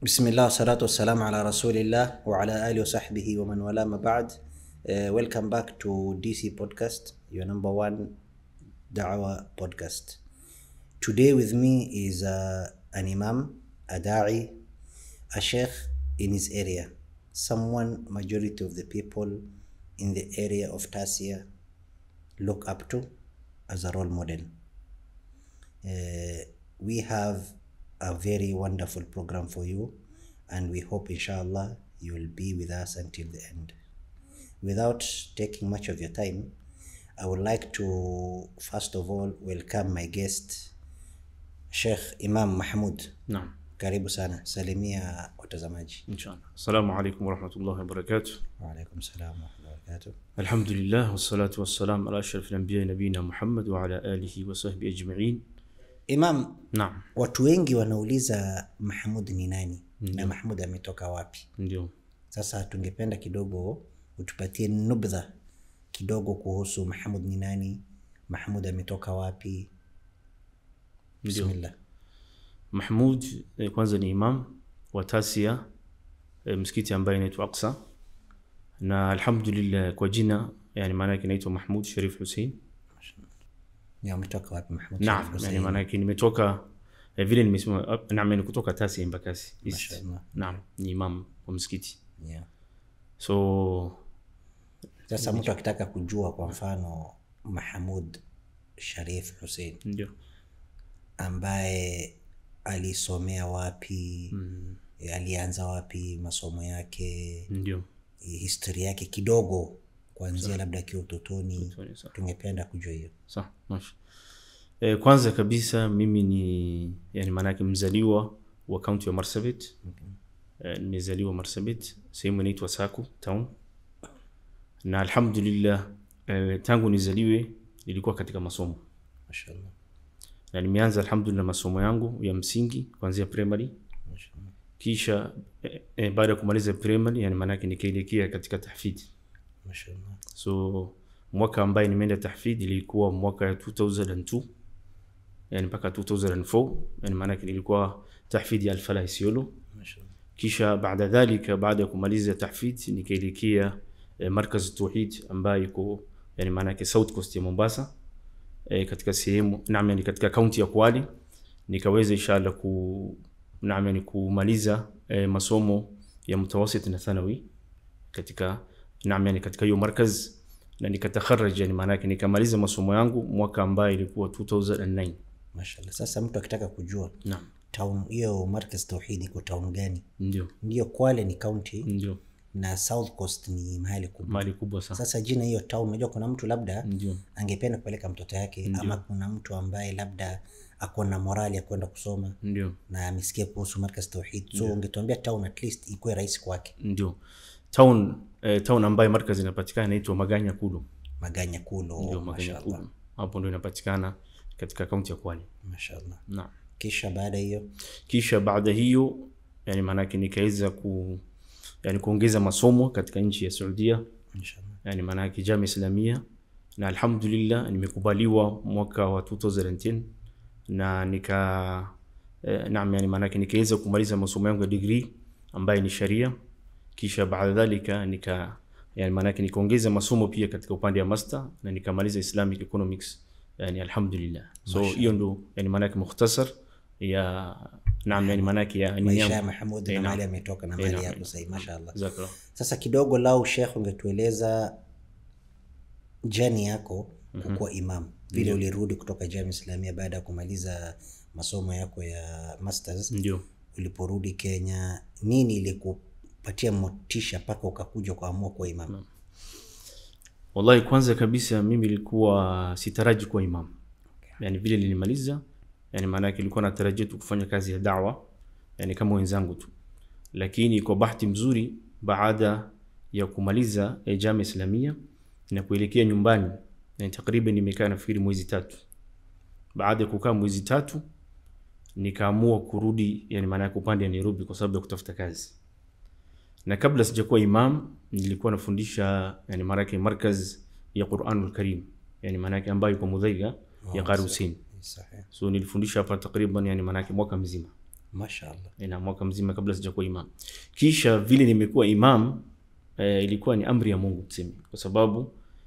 بسم الله والصلاة والسلام على رسول الله وعلى آله وصحبه ومن والاه ما بعد. Welcome back to DC Podcast, your number one Da'wah podcast. Today with me is an imam, a da'i, a sheikh in his area, someone majority of the people in the area of Tasia look up to as a role model. We have a very wonderful program for you, and we hope inshallah you will be with us until the end. Without taking much of your time, I would like to first of all welcome my guest Sheikh Imam Mahmoud. Naam. Karibu sana, salimia watazamaji. Inshallah. Assalamu alaykum wa rahmatullahi wa barakatuh. Wa alaykum salam wa rahmatullahi wa barakatuh. Alhamdulillah wassalatu wassalam ala ashrafil anbiya nabiyina Muhammad wa ala alihi wa sahbihi ajma'in. Imam, Naam. watu wengi wanauliza Mahmoud ni nani na Mahmoud ametoka wapi? Ndio. Sasa tungependa kidogo utupatie nubdha kidogo kuhusu Mahmoud ni nani, Mahmoud ametoka wapi? Bismillah. Mahmoud kwanza ni imam wa Tasia, msikiti ambaye inaitwa Aqsa, na alhamdulillah kwa jina yani maana yake inaitwa Mahmoud Sharif Hussein. Ni umetoka wapi Mahmoud? Naam, yani maana yake nimetoka vile nimesema, naam, ni kutoka Tasia Embakasi. Naam, ni imam wa msikiti. Yeah. So sasa mtu akitaka kujua kwa mfano Mahmoud Sharif Hussein ndio ambaye alisomea wapi, alianza wapi masomo yake, ndio historia yake kidogo kuanzia labda akiwa utotoni, tungependa kujua hiyo. Sawa, mashi. Kwanza kabisa mimi ni yani maana yake mzaliwa wa county ya Marsabit. Nimezaliwa Marsabit, sehemu inaitwa Saku town. Na alhamdulillah tangu nizaliwe nilikuwa katika masomo. Mashaallah. Na nimeanza alhamdulillah masomo yangu ya msingi kuanzia primary. Mashaallah. Kisha baada ya kumaliza primary yani maana yake nikaelekea katika tahfidh. Mashaallah. So mwaka ambaye nimeenda tahfidh ilikuwa mwaka 2002 yani mpaka 2004, yani maana yake nilikuwa tahfidh ya Al-Falah Isiolo. Mashaallah. Kisha baada dhalika baada ya kumaliza tahfidh nikaelekea markaz Tauhid ambayo iko yani maana yake South Coast ya Mombasa, katika sehemu naam yani katika county ya Kwale. Nikaweza inshallah naam yani kumaliza masomo ya mutawasit na thanawi katika naam yani katika hiyo markaz, na nikatakharaj yani maana yake nikamaliza masomo yangu mwaka ambaye ilikuwa 2009. Mashaallah. Sasa mtu akitaka kujua Naam, town hiyo markaz Tauhid iko town gani? ndio Kwale ni county, ndio na South Coast ni mahali kubwa. mahali kubwa sana. Sasa jina hiyo town, unajua kuna mtu labda Ndio angependa kupeleka mtoto yake, ama kuna mtu ambaye labda akona morali ya kwenda kusoma ndio na amesikia kuhusu markaz Tauhid, so ungetuambia town at least ikuwe rahisi kwake. ndio town ambayo markaz inapatikana inaitwa Maganya Kulo. Maganya Kulo. Ndio Maganya Kulo, hapo ndio inapatikana katika kaunti ya Kwale. Mashaallah. Naam. Kisha baada hiyo yani maana yake nikaweza yani kuongeza masomo katika nchi ya Saudia. Inshallah. Yani maana yake Jamia Islamia, na alhamdulillah nimekubaliwa mwaka wa 2010 na naam yani maana yake nikaweza kumaliza masomo yangu ya degree ambayo ni sharia. Kisha baada dhalika yani maana yake nikaongeza masomo pia katika upande wa master na nikamaliza Islamic Economics yani alhamdulillah. So hiyo ndo yani maana yake mukhtasar ya naam yani maana yake ya maisha ya Mahmoud na mahali ametoka na mahali yako sasa. Mashaallah. Jazakallah. Sasa kidogo lao Sheikh, ungetueleza jani yako kuwa imam, vile ulirudi kutoka Jamia Islamia baada ya kumaliza masomo yako ya masters. Ndio. Uliporudi Kenya, nini ilikupatia motisha paka ukakuja kuamua kuwa imam? Wallahi kwanza kabisa mimi nilikuwa sitaraji kuwa imam. Yani vile nilimaliza yani maana yake nilikuwa natarajia tu kufanya kazi ya da'wa yani kama wenzangu tu, lakini kwa bahati mzuri baada ya kumaliza Jamia Islamia na kuelekea nyumbani yani takriban nimekaa nafikiri mwezi 3. Baada ya kukaa mwezi 3 nikaamua kurudi yani maana yake upande ya Nairobi kwa sababu ya kutafuta kazi. Na kabla sijakuwa imam nilikuwa nafundisha yani maana yake markaz ya Qur'anul Karim yani maana yake ambayo iko Mudhaiga ya Qari Hussein. So nilifundisha hapa takriban yani maana yake mwaka mzima. Mashaallah. Na mwaka mzima kabla sijakuwa imam. Kisha vile nimekuwa imam ilikuwa ni amri ya Mungu tuseme, kwa sababu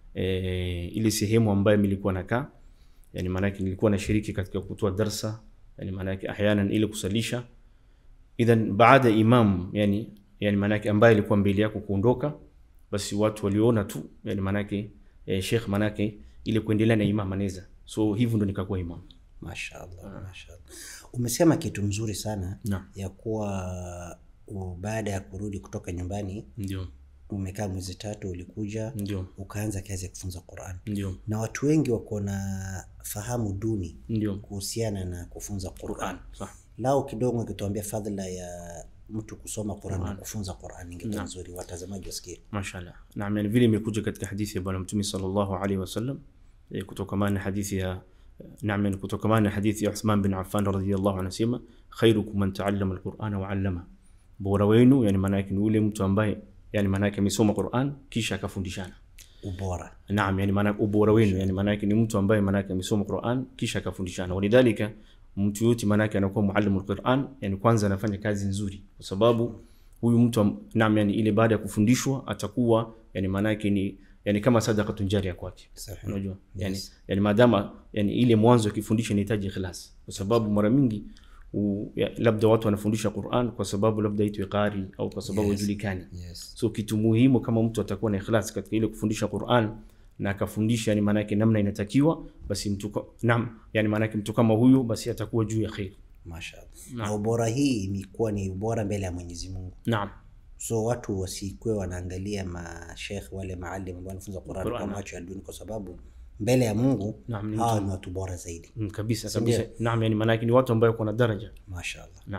ile sehemu ambayo nilikuwa nakaa, yani maana yake nilikuwa nashiriki katika kutoa darasa, yani maana yake ahyanan ile kusalisha. Idhan baada imam, yani maana yake ambaye alikuwa mbele yako kuondoka, basi watu waliona tu, yani maana yake sheikh maana yake ile kuendelea na imam anaweza. So hivyo ndo nikakuwa imam. Mashaallah, mashaallah. Umesema kitu mzuri sana ya kuwa baada ya kurudi kutoka nyumbani, ndio umekaa mwezi 3 ulikuja, ndio ukaanza kazi ya kufunza Qur'an. Ndio. Na watu wengi wako na fahamu duni ndio kuhusiana na kufunza Qur'an. Sawa. Lao kidogo ukituambia fadhila ya mtu kusoma Qur'an na kufunza Qur'an ingekuwa nzuri, watazamaji wasikie. Mashaallah. Naam, yani vile imekuja katika hadithi ya Bwana Mtume sallallahu alaihi wasallam, kutokana na hadithi ya kutokana na hadithi ya Uthman bin Affan radhiyallahu anhu, anasema khairukum man ta'allama al-Qur'ana wa 'allama. Bora wenu, yani maana yake ni yule mtu ambaye yani maana yake amesoma Qur'an kisha akafundishana. Ubora. Naam, yani maana ubora wenu, yani maana yake ni mtu ambaye maana yake amesoma Qur'an kisha akafundishana. Walidhalika mtu yote maana yake anakuwa muallimul Qur'an, yani kwanza anafanya kazi nzuri, kwa sababu huyu mtu naam, yani ile baada ya kufundishwa atakuwa yani maana yake ni yani kama sadaqatun jariya kwake. Unajua? Yani maadama yani ile mwanzo kifundisha inahitaji ikhlas, kwa sababu mara mingi labda watu wanafundisha Qur'an kwa sababu labda itwe qari au kwa sababu julikani. So kitu muhimu kama mtu atakuwa na ikhlas katika ile kufundisha Qur'an na akafundisha yani maana yake namna inatakiwa, basi mtu naam, yani maana yake mtu kama huyu basi atakuwa juu ya khair. Mashaallah. Na ubora hii imekuwa ni ubora mbele ya Mwenyezi Mungu. Naam. So watu wasikwe wanaangalia masheikh wale maalim ambao wanafunza Qur'an kwa macho ya dunia, kwa sababu mbele ya Mungu hao ni watu bora zaidi. Kabisa. Naam, yani maana yake ni watu ambao kuna daraja. Mashaallah. Naam.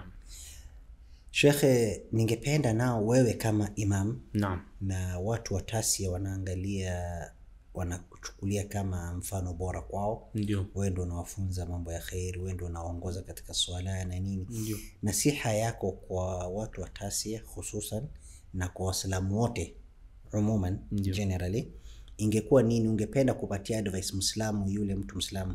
Sheikh, ningependa nao wewe kama imam, naam, na watu wa Tasia wanaangalia, wanakuchukulia kama mfano bora kwao. Ndio. Wewe ndio unawafunza mambo ya khair, wewe ndio unaongoza katika swala na nini. Ndio. Nasiha yako kwa watu wa Tasia hususan na kwa Waislamu wote umuman, generally, ingekuwa nini? Ungependa kupatia advice Muislamu, yule mtu Muislamu,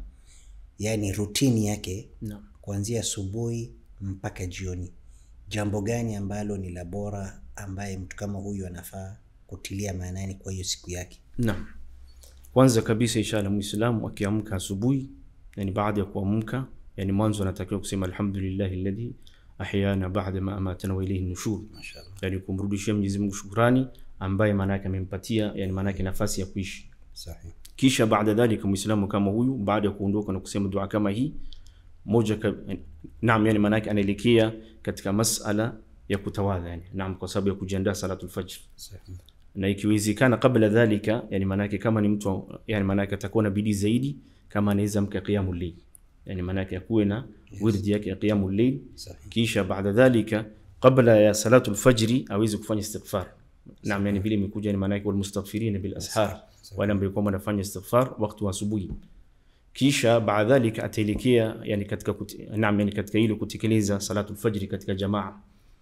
yani routine yake kuanzia asubuhi mpaka jioni, jambo gani ambalo ni la bora ambaye mtu kama huyu anafaa kutilia maanani kwa hiyo siku yake? Naam. Kwanza kabisa inshallah Muislamu akiamka asubuhi, yani baada ya kuamka, yani mwanzo anatakiwa kusema alhamdulillahi alladhi ahyana ba'da ma amatana wa ilayhi nushur. Mashaallah. Yani kumrudishia Mwenyezi Mungu shukrani ambaye maana yake amempatia yani maana yake nafasi ya kuishi. Sahihi. Kisha baada dhalika Muislamu kama huyu baada ya kuondoka na kusema dua kama hii moja naam, yani maana yake anaelekea katika masala ya kutawadha, yani naam, kwa sababu ya kujiandaa salatul fajr. Sahihi. Na ikiwezekana kabla dhalika, yani maana yake kama ni mtu yani maana yake atakuwa na bidii zaidi kama anaweza mka qiyamul layl, yani maana yake akuwe na wirdi yake ya qiyamul layl. Kisha baada dhalika kabla ya salatul fajr aweze kufanya istighfar. Naam, yani vile imekuja yani maana yake wal mustaghfirina bil ashar, wale ambao kwa wanafanya istighfar wakati wa asubuhi. Kisha baada dhalika ataelekea yani katika naam, yani katika ile kutekeleza salatul fajr katika jamaa.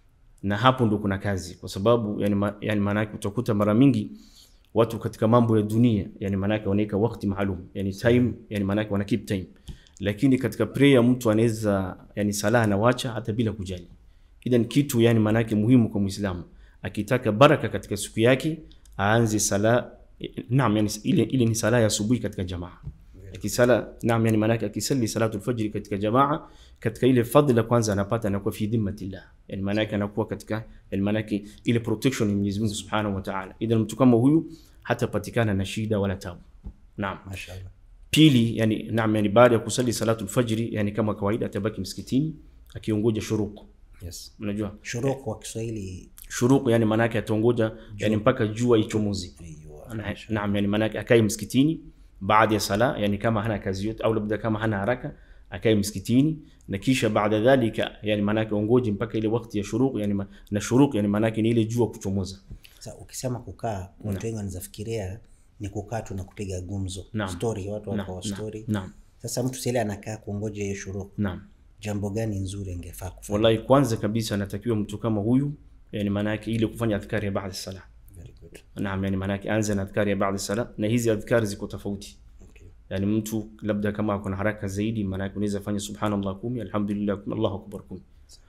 Na hapo ndo kuna kazi, kwa sababu yani maana yake utakuta mara mingi watu katika mambo ya dunia yani maana yake wanaweka wakati maalum, yani time, yani maana yake wana keep time, lakini katika prayer mtu anaweza yani sala anawacha hata bila kujali. Idan kitu yani maana yake muhimu kwa Muislamu akitaka baraka katika siku yake aanze sala, naam, yani ile ni sala ya asubuhi katika jamaa. Akisala naam, yani maana yake akisali salatul fajr katika jamaa, katika ile fadhila kwanza anapata, anakuwa fi dhimmatillah, yani maana yake anakuwa katika yani maana yake ile protection ya Mwenyezi Mungu Subhanahu wa Ta'ala. Idan mtu kama huyu hatapatikana na shida wala tabu. Naam. Mashaallah. Pili, yani naam, yani baada ya kusali salatul fajr, yani kama kawaida atabaki msikitini akiongoja shuruq. Yes. Unajua shuruq kwa Kiswahili? Shuruq yani maana yake atongoja yani mpaka jua ichomoze. Naam, yani maana yake akae msikitini baada ya sala, yani kama hana kazi yote au labda kama hana haraka akae msikitini, na kisha baada dhalika yani maana yake ongoje mpaka ile wakati ya shuruq, yani na shuruq yani maana yake ni ile jua kuchomoza. Sasa ukisema kukaa, watu wengi wanazafikiria ni kukaa tu na kupiga gumzo, story, watu wako story. Naam. Sasa mtu sile anakaa kuongoja hiyo shuruq. Naam. Jambo gani nzuri angefaa kufanya? Wallahi, kwanza kabisa anatakiwa mtu kama huyu yani maana yake ile kufanya adhkari ya baada sala. Very good. Naam, yani maana yake anza na adhkari ya baada sala, na hizi adhkari ziko tofauti. Okay. Yani mtu labda kama kuna haraka zaidi, maana yake unaweza fanya subhanallah 10, alhamdulillah 10, Allahu akbar 10.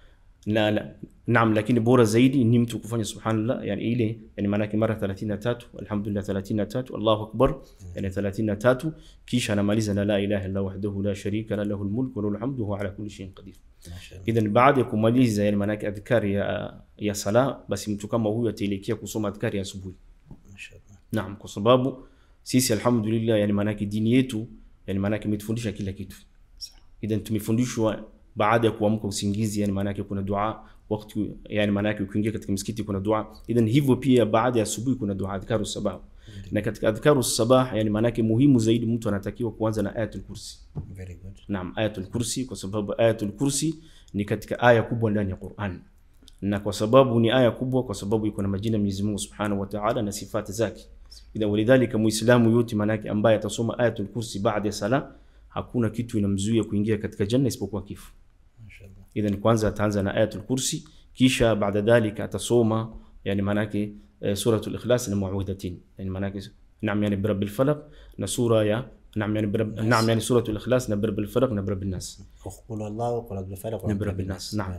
la naam, lakini bora zaidi ni mtu kufanya subhanallah yani ile yani maana yake mara 33 alhamdulillah 33 Allahu akbar yani 33 kisha anamaliza na la ilaha illa wahdahu la sharika la lahu almulku wa lahu alhamdu wa ala kulli shay'in qadir. Idhan baada ya kumaliza yani maana yake adhkari ya sala, basi mtu kama huyu ataelekea kusoma adhkari ya asubuhi. Mashaallah. Naam, kwa sababu sisi alhamdulillah yani maana yake dini yetu yani maana yake imetufundisha kila kitu. Idhan tumefundishwa baada ya kuamka usingizi yani maana yake kuna dua, wakati yani maana yake ukiingia katika msikiti kuna dua. Idhan hivyo pia baada ya asubuhi kuna dua adhkaru sabah. Na katika adhkaru sabah yani maana yake muhimu zaidi mtu anatakiwa kuanza na ayatul kursi. Very good. Naam, ayatul kursi, kwa sababu ayatul kursi ni katika aya kubwa ndani ya Qur'an. Na kwa sababu ni aya kubwa, kwa sababu iko na majina ya Mwenyezi Mungu Subhanahu wa Ta'ala na sifati zake. Idha walidhalika muislamu yote maana yake ambaye atasoma ayatul kursi baada ya sala, hakuna kitu inamzuia kuingia katika janna isipokuwa kifo. Mashaallah. Idhan kwanza ataanza na ayatul kursi, kisha baada dhalika atasoma yani maana yake suratul ikhlas na muawwidhatain. Yani maana yake naam yani birabbil falaq na sura ya naam yani suratul ikhlas na birabbil falaq na birabbil nas. Qul Allahu qul bil falaq na birabbil nas. Naam.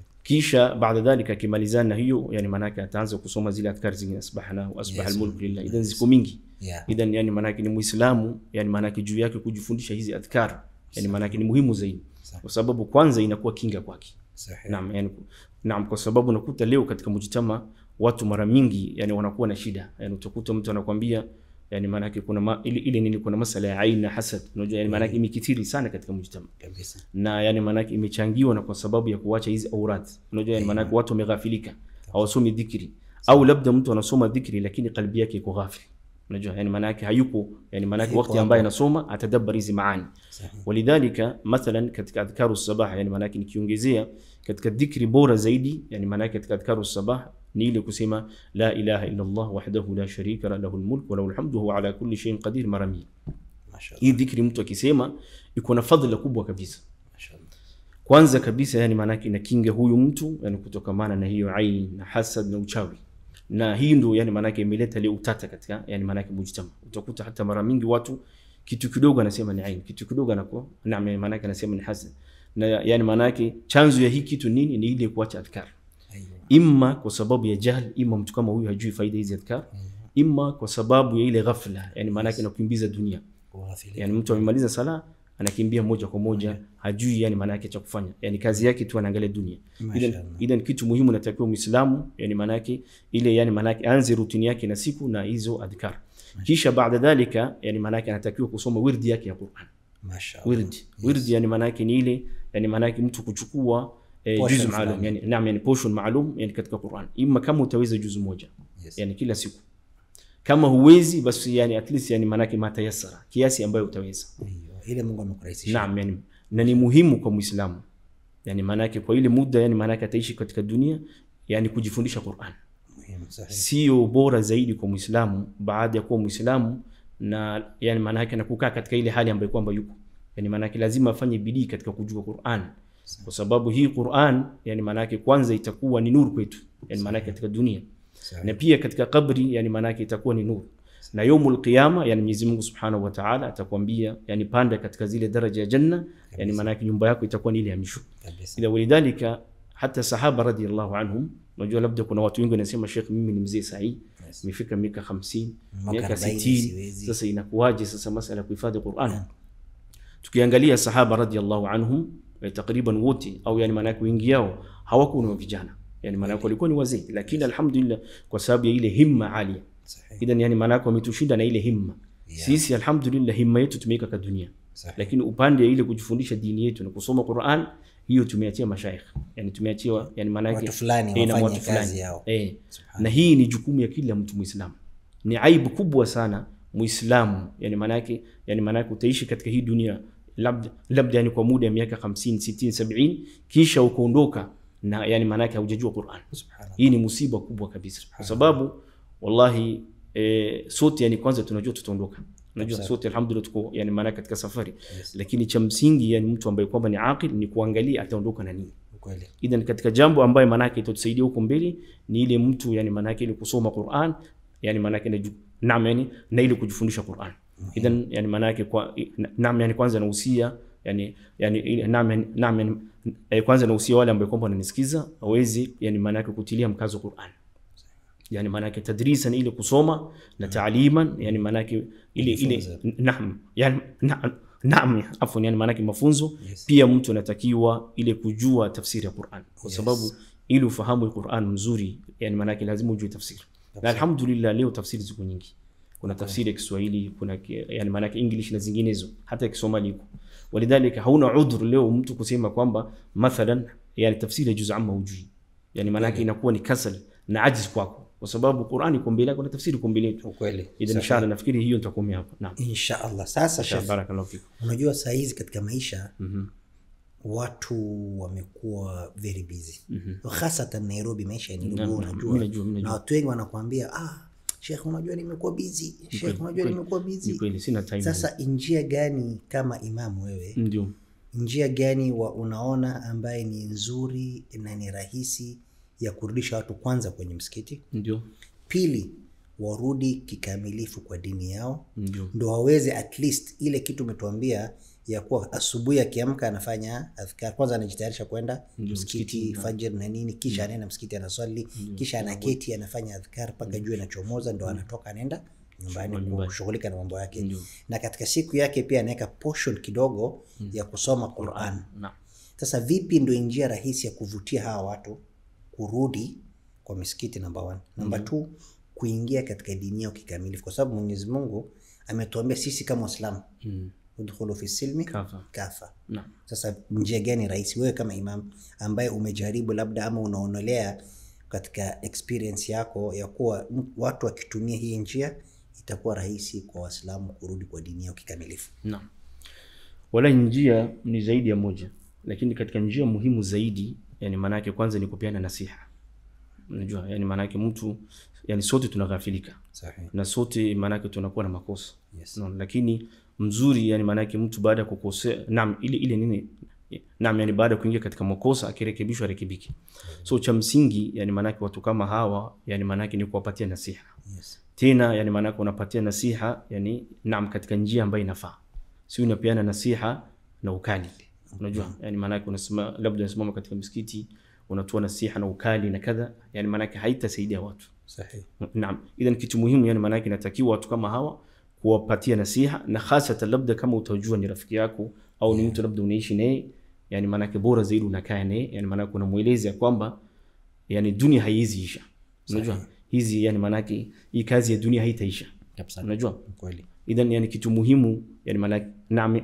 Kisha baada dhalika kimalizana hiyo yani maana yake ataanza kusoma zile adhkar zingine asbahna wa asbaha almulku lillah. Idhan ziko mingi. Idhan yani maana yake ni muislamu yani maana yake juu yake kujifundisha hizi adhkar yani maana yake ni muhimu zaidi, kwa sababu kwanza inakuwa kinga kwake. Naam yani naam, kwa sababu nakuta leo katika mujtama watu mara mingi yani wanakuwa na shida, yani utakuta mtu anakuambia yani maana yake kuna ile nini, kuna masala ya aina hasad, unajua yani maana yake imekithiri sana katika mujtama kabisa, na yani maana yake imechangiwa na kwa sababu ya kuacha hizi aurat, unajua yani maana yake watu wameghafilika, hawasomi dhikri, au labda mtu anasoma dhikri lakini qalbi yake iko ghafil, unajua yani maana yake hayuko yani maana yake wakati ambaye anasoma atadabbar hizi maani. Walidhalika mathalan katika adhkaru sabah yani maana yake nikiongezea katika dhikri bora zaidi yani maana yake katika adhkaru sabah ni ile kusema la ilaha illa Allah wahdahu la sharika la lahu almulku wa lahu alhamdu wa huwa ala kulli shay'in qadir mara 100. Mashaallah. Hii dhikri mtu akisema iko na fadhila kubwa kabisa. Mashaallah. Kwanza kabisa yani maana yake inakinga huyu mtu yani kutokamana na hiyo ain na hasad na uchawi. Na hii ndio yani maana yake imeleta leo utata katika yani maana yake mujtama. Utakuta hata mara mingi watu kitu kidogo anasema ni ain, kitu kidogo anakuwa naam yani maana yake anasema ni hasad. Na yani maana yake chanzo ya hii kitu nini? Ni ile kuacha adhkar. Imma kwa sababu ya jahl, imma mtu kama huyu hajui faida hizi adhkar, imma kwa sababu ya ile ghafla yani maana yake anakimbiza dunia. Yani mtu amemaliza sala anakimbia moja kwa moja, hajui yani maana yake cha kufanya, yani kazi yake tu anaangalia dunia. Idan kitu muhimu natakiwa Muislamu yani maana yake ile yani maana yake aanze routine yake na siku na hizo adhkar. Kisha baada dhalika yani maana yake anatakiwa kusoma wirdi yake ya Qur'an. Mashaallah. Wirdi yani maana yake ni ile yani maana yake mtu kuchukua juzu maalum yani naam yani portion maalum yani katika Qur'an, imma kama utaweza juzu moja yani kila siku, kama huwezi basi yani at least yani maana yake matayassara kiasi ambayo utaweza ile Mungu amekurahisisha. Naam yani na ni muhimu kwa Muislamu yani maana yake kwa ile muda yani maana yake ataishi katika dunia yani kujifundisha Qur'an muhimu sahihi, sio bora zaidi kwa Muislamu baada ya kuwa Muislamu na yani maana yake anakukaa katika ile hali ambayo kwamba yuko yani maana yake lazima afanye bidii katika kujua Qur'an, kwa sababu hii Qur'an yani maana yake kwanza itakuwa ni nuru kwetu yani maana yake katika dunia na pia katika kabri yani maana yake itakuwa ni nuru, na yaumul qiyama yani Mwenyezi Mungu Subhanahu wa Ta'ala atakwambia yani panda katika zile daraja ya janna yani maana yake nyumba yako itakuwa ni ile ya misho. Ila walidhalika hata sahaba radhiyallahu anhum, unajua labda kuna watu wengi wanasema Sheikh mimi ni mzee sahihi nimefika miaka 50 miaka 60 sasa inakuwaje sasa masala kuhifadhi Qur'an? Tukiangalia sahaba radhiyallahu anhum takriban wote au yani maana yake wengi yao hawakuwa ni vijana yani maana yake walikuwa ni wazee, lakini alhamdulillah kwa sababu ya ile himma alia. Idhan yani maana yake wametushinda na ile himma. Sisi alhamdulillah himma yetu tumeweka kwa dunia, lakini upande ile kujifundisha dini yetu na kusoma Qur'an hiyo tumeachia mashaikh yani tumeachia yani maana yake watu fulani wafanye kazi yao. Na hii ni jukumu ya kila mtu Muislamu. Ni aibu kubwa sana Muislamu yani maana yake utaishi katika hii dunia labda yani kwa muda ya miaka 50 60 70 kisha ukaondoka na yani maana yake hujajua Qur'an. Hii ni musiba kubwa kabisa, kwa sababu wallahi sote yani kwanza tunajua tutaondoka, unajua sote alhamdulillah tuko yani maana katika safari, lakini cha msingi yani mtu ambaye kwamba ni aqil ni kuangalia ataondoka na nini kweli. Idhan katika jambo ambaye maana yake itatusaidia huko mbele ni ile mtu yani maana yake ile kusoma Qur'an yani maana yake naam yani na ile kujifundisha Qur'an. Idhan yani maana yake kwa naam yani kwanza nahusia naam kwanza na usia wale ambao kwamba wananisikiza hawezi yani maana yake kutilia mkazo Qur'an, yani maana yake tadrisan ile kusoma na taaliman, yani maana yake ile naam afwan, yani maana yake mafunzo. Pia mtu anatakiwa ile kujua tafsiri ya Qur'an, kwa sababu ili ufahamu Qur'an mzuri yani maana yake lazima ujue tafsiri. Na alhamdulillah leo tafsiri ziko nyingi, kuna tafsiri ya Kiswahili, kuna yani maana yake English na zinginezo, hata Kisomali iko. Walidhalika hauna udhur leo mtu kusema kwamba mathalan yani tafsiri ya juz amma hujui, yani maana yake inakuwa ni kasal na ajiz kwako, kwa sababu Qur'ani iko mbele yako na tafsiri iko mbele yetu. Kweli. Idhan inshallah nafikiri hiyo tutakomea hapa. Naam. Inshallah. Sasa Sheikh, barakallahu fik. Unajua saa hizi katika maisha watu wamekuwa very busy. Hasatan Nairobi maisha ni ngumu, unajua. Na watu wengi wanakuambia Sheikh, unajua nimekuwa busy. Sheikh, unajua nimekuwa busy. Ni kweli, sina time. Sasa njia gani kama imamu wewe? Ndio. Njia gani unaona ambaye ni nzuri na ni rahisi ya kurudisha watu kwanza kwenye msikiti? Ndio. Pili, warudi kikamilifu kwa dini yao. Ndio waweze at least ile kitu umetuambia ya kuwa asubuhi akiamka anafanya adhkar, kwanza anajitayarisha kwenda msikiti fajr na nini, kisha anaenda msikiti anaswali, kisha anaketi anafanya adhkar mpaka jua inachomoza, ndo anatoka anaenda nyumbani kushughulika na mambo yake. Na katika siku yake pia anaweka portion kidogo ya kusoma Qur'an. Sasa vipi ndio njia rahisi ya kuvutia hawa watu kurudi kwa misikiti? Number 1. Number 2, kuingia katika dini yao kikamilifu, kwa sababu Mwenyezi Mungu ametuambia sisi kama Waislamu udkhulu fi silmi kafa. Sasa njia gani rahisi wewe kama imam ambaye umejaribu labda ama unaonelea katika experience yako ya kuwa watu wakitumia hii njia itakuwa rahisi kwa Waislamu kurudi kwa dini yao kikamilifu? Naam. Wala njia ni zaidi ya moja, lakini katika njia muhimu zaidi yani maana yake kwanza ni kupeana nasiha. Unajua yani maana yake mtu yani sote tunaghafilika. Sahihi. Na sote maana yake tunakuwa na makosa. No, lakini mzuri yani maana yake mtu baada ya kukosea ile nini yani baada ya kuingia katika makosa akirekebishwa rekebiki. So cha msingi yani maana yake watu kama hawa yani maana yake ni kuwapatia nasiha. Tena yani maana yake unapatia nasiha yani katika njia ambayo inafaa. Si unapeana nasiha na ukali. Unajua yani maana yake unasema labda unasimama katika msikiti unatoa nasiha na ukali na kadha, yani maana yake haitasaidia watu. Sahihi. Idhan kitu muhimu yani maana yake inatakiwa watu kama hawa kuwapatia nasiha, na hasa labda kama utajua ni rafiki yako au ni mtu labda unaishi naye, yani maana yake bora zaidi unakaa naye, yani maana yake unamueleza kwamba yani dunia haiziisha. Unajua hizi yani maana yake hii kazi ya dunia haitaisha. Unajua kweli. Idhan yani kitu muhimu yani maana yake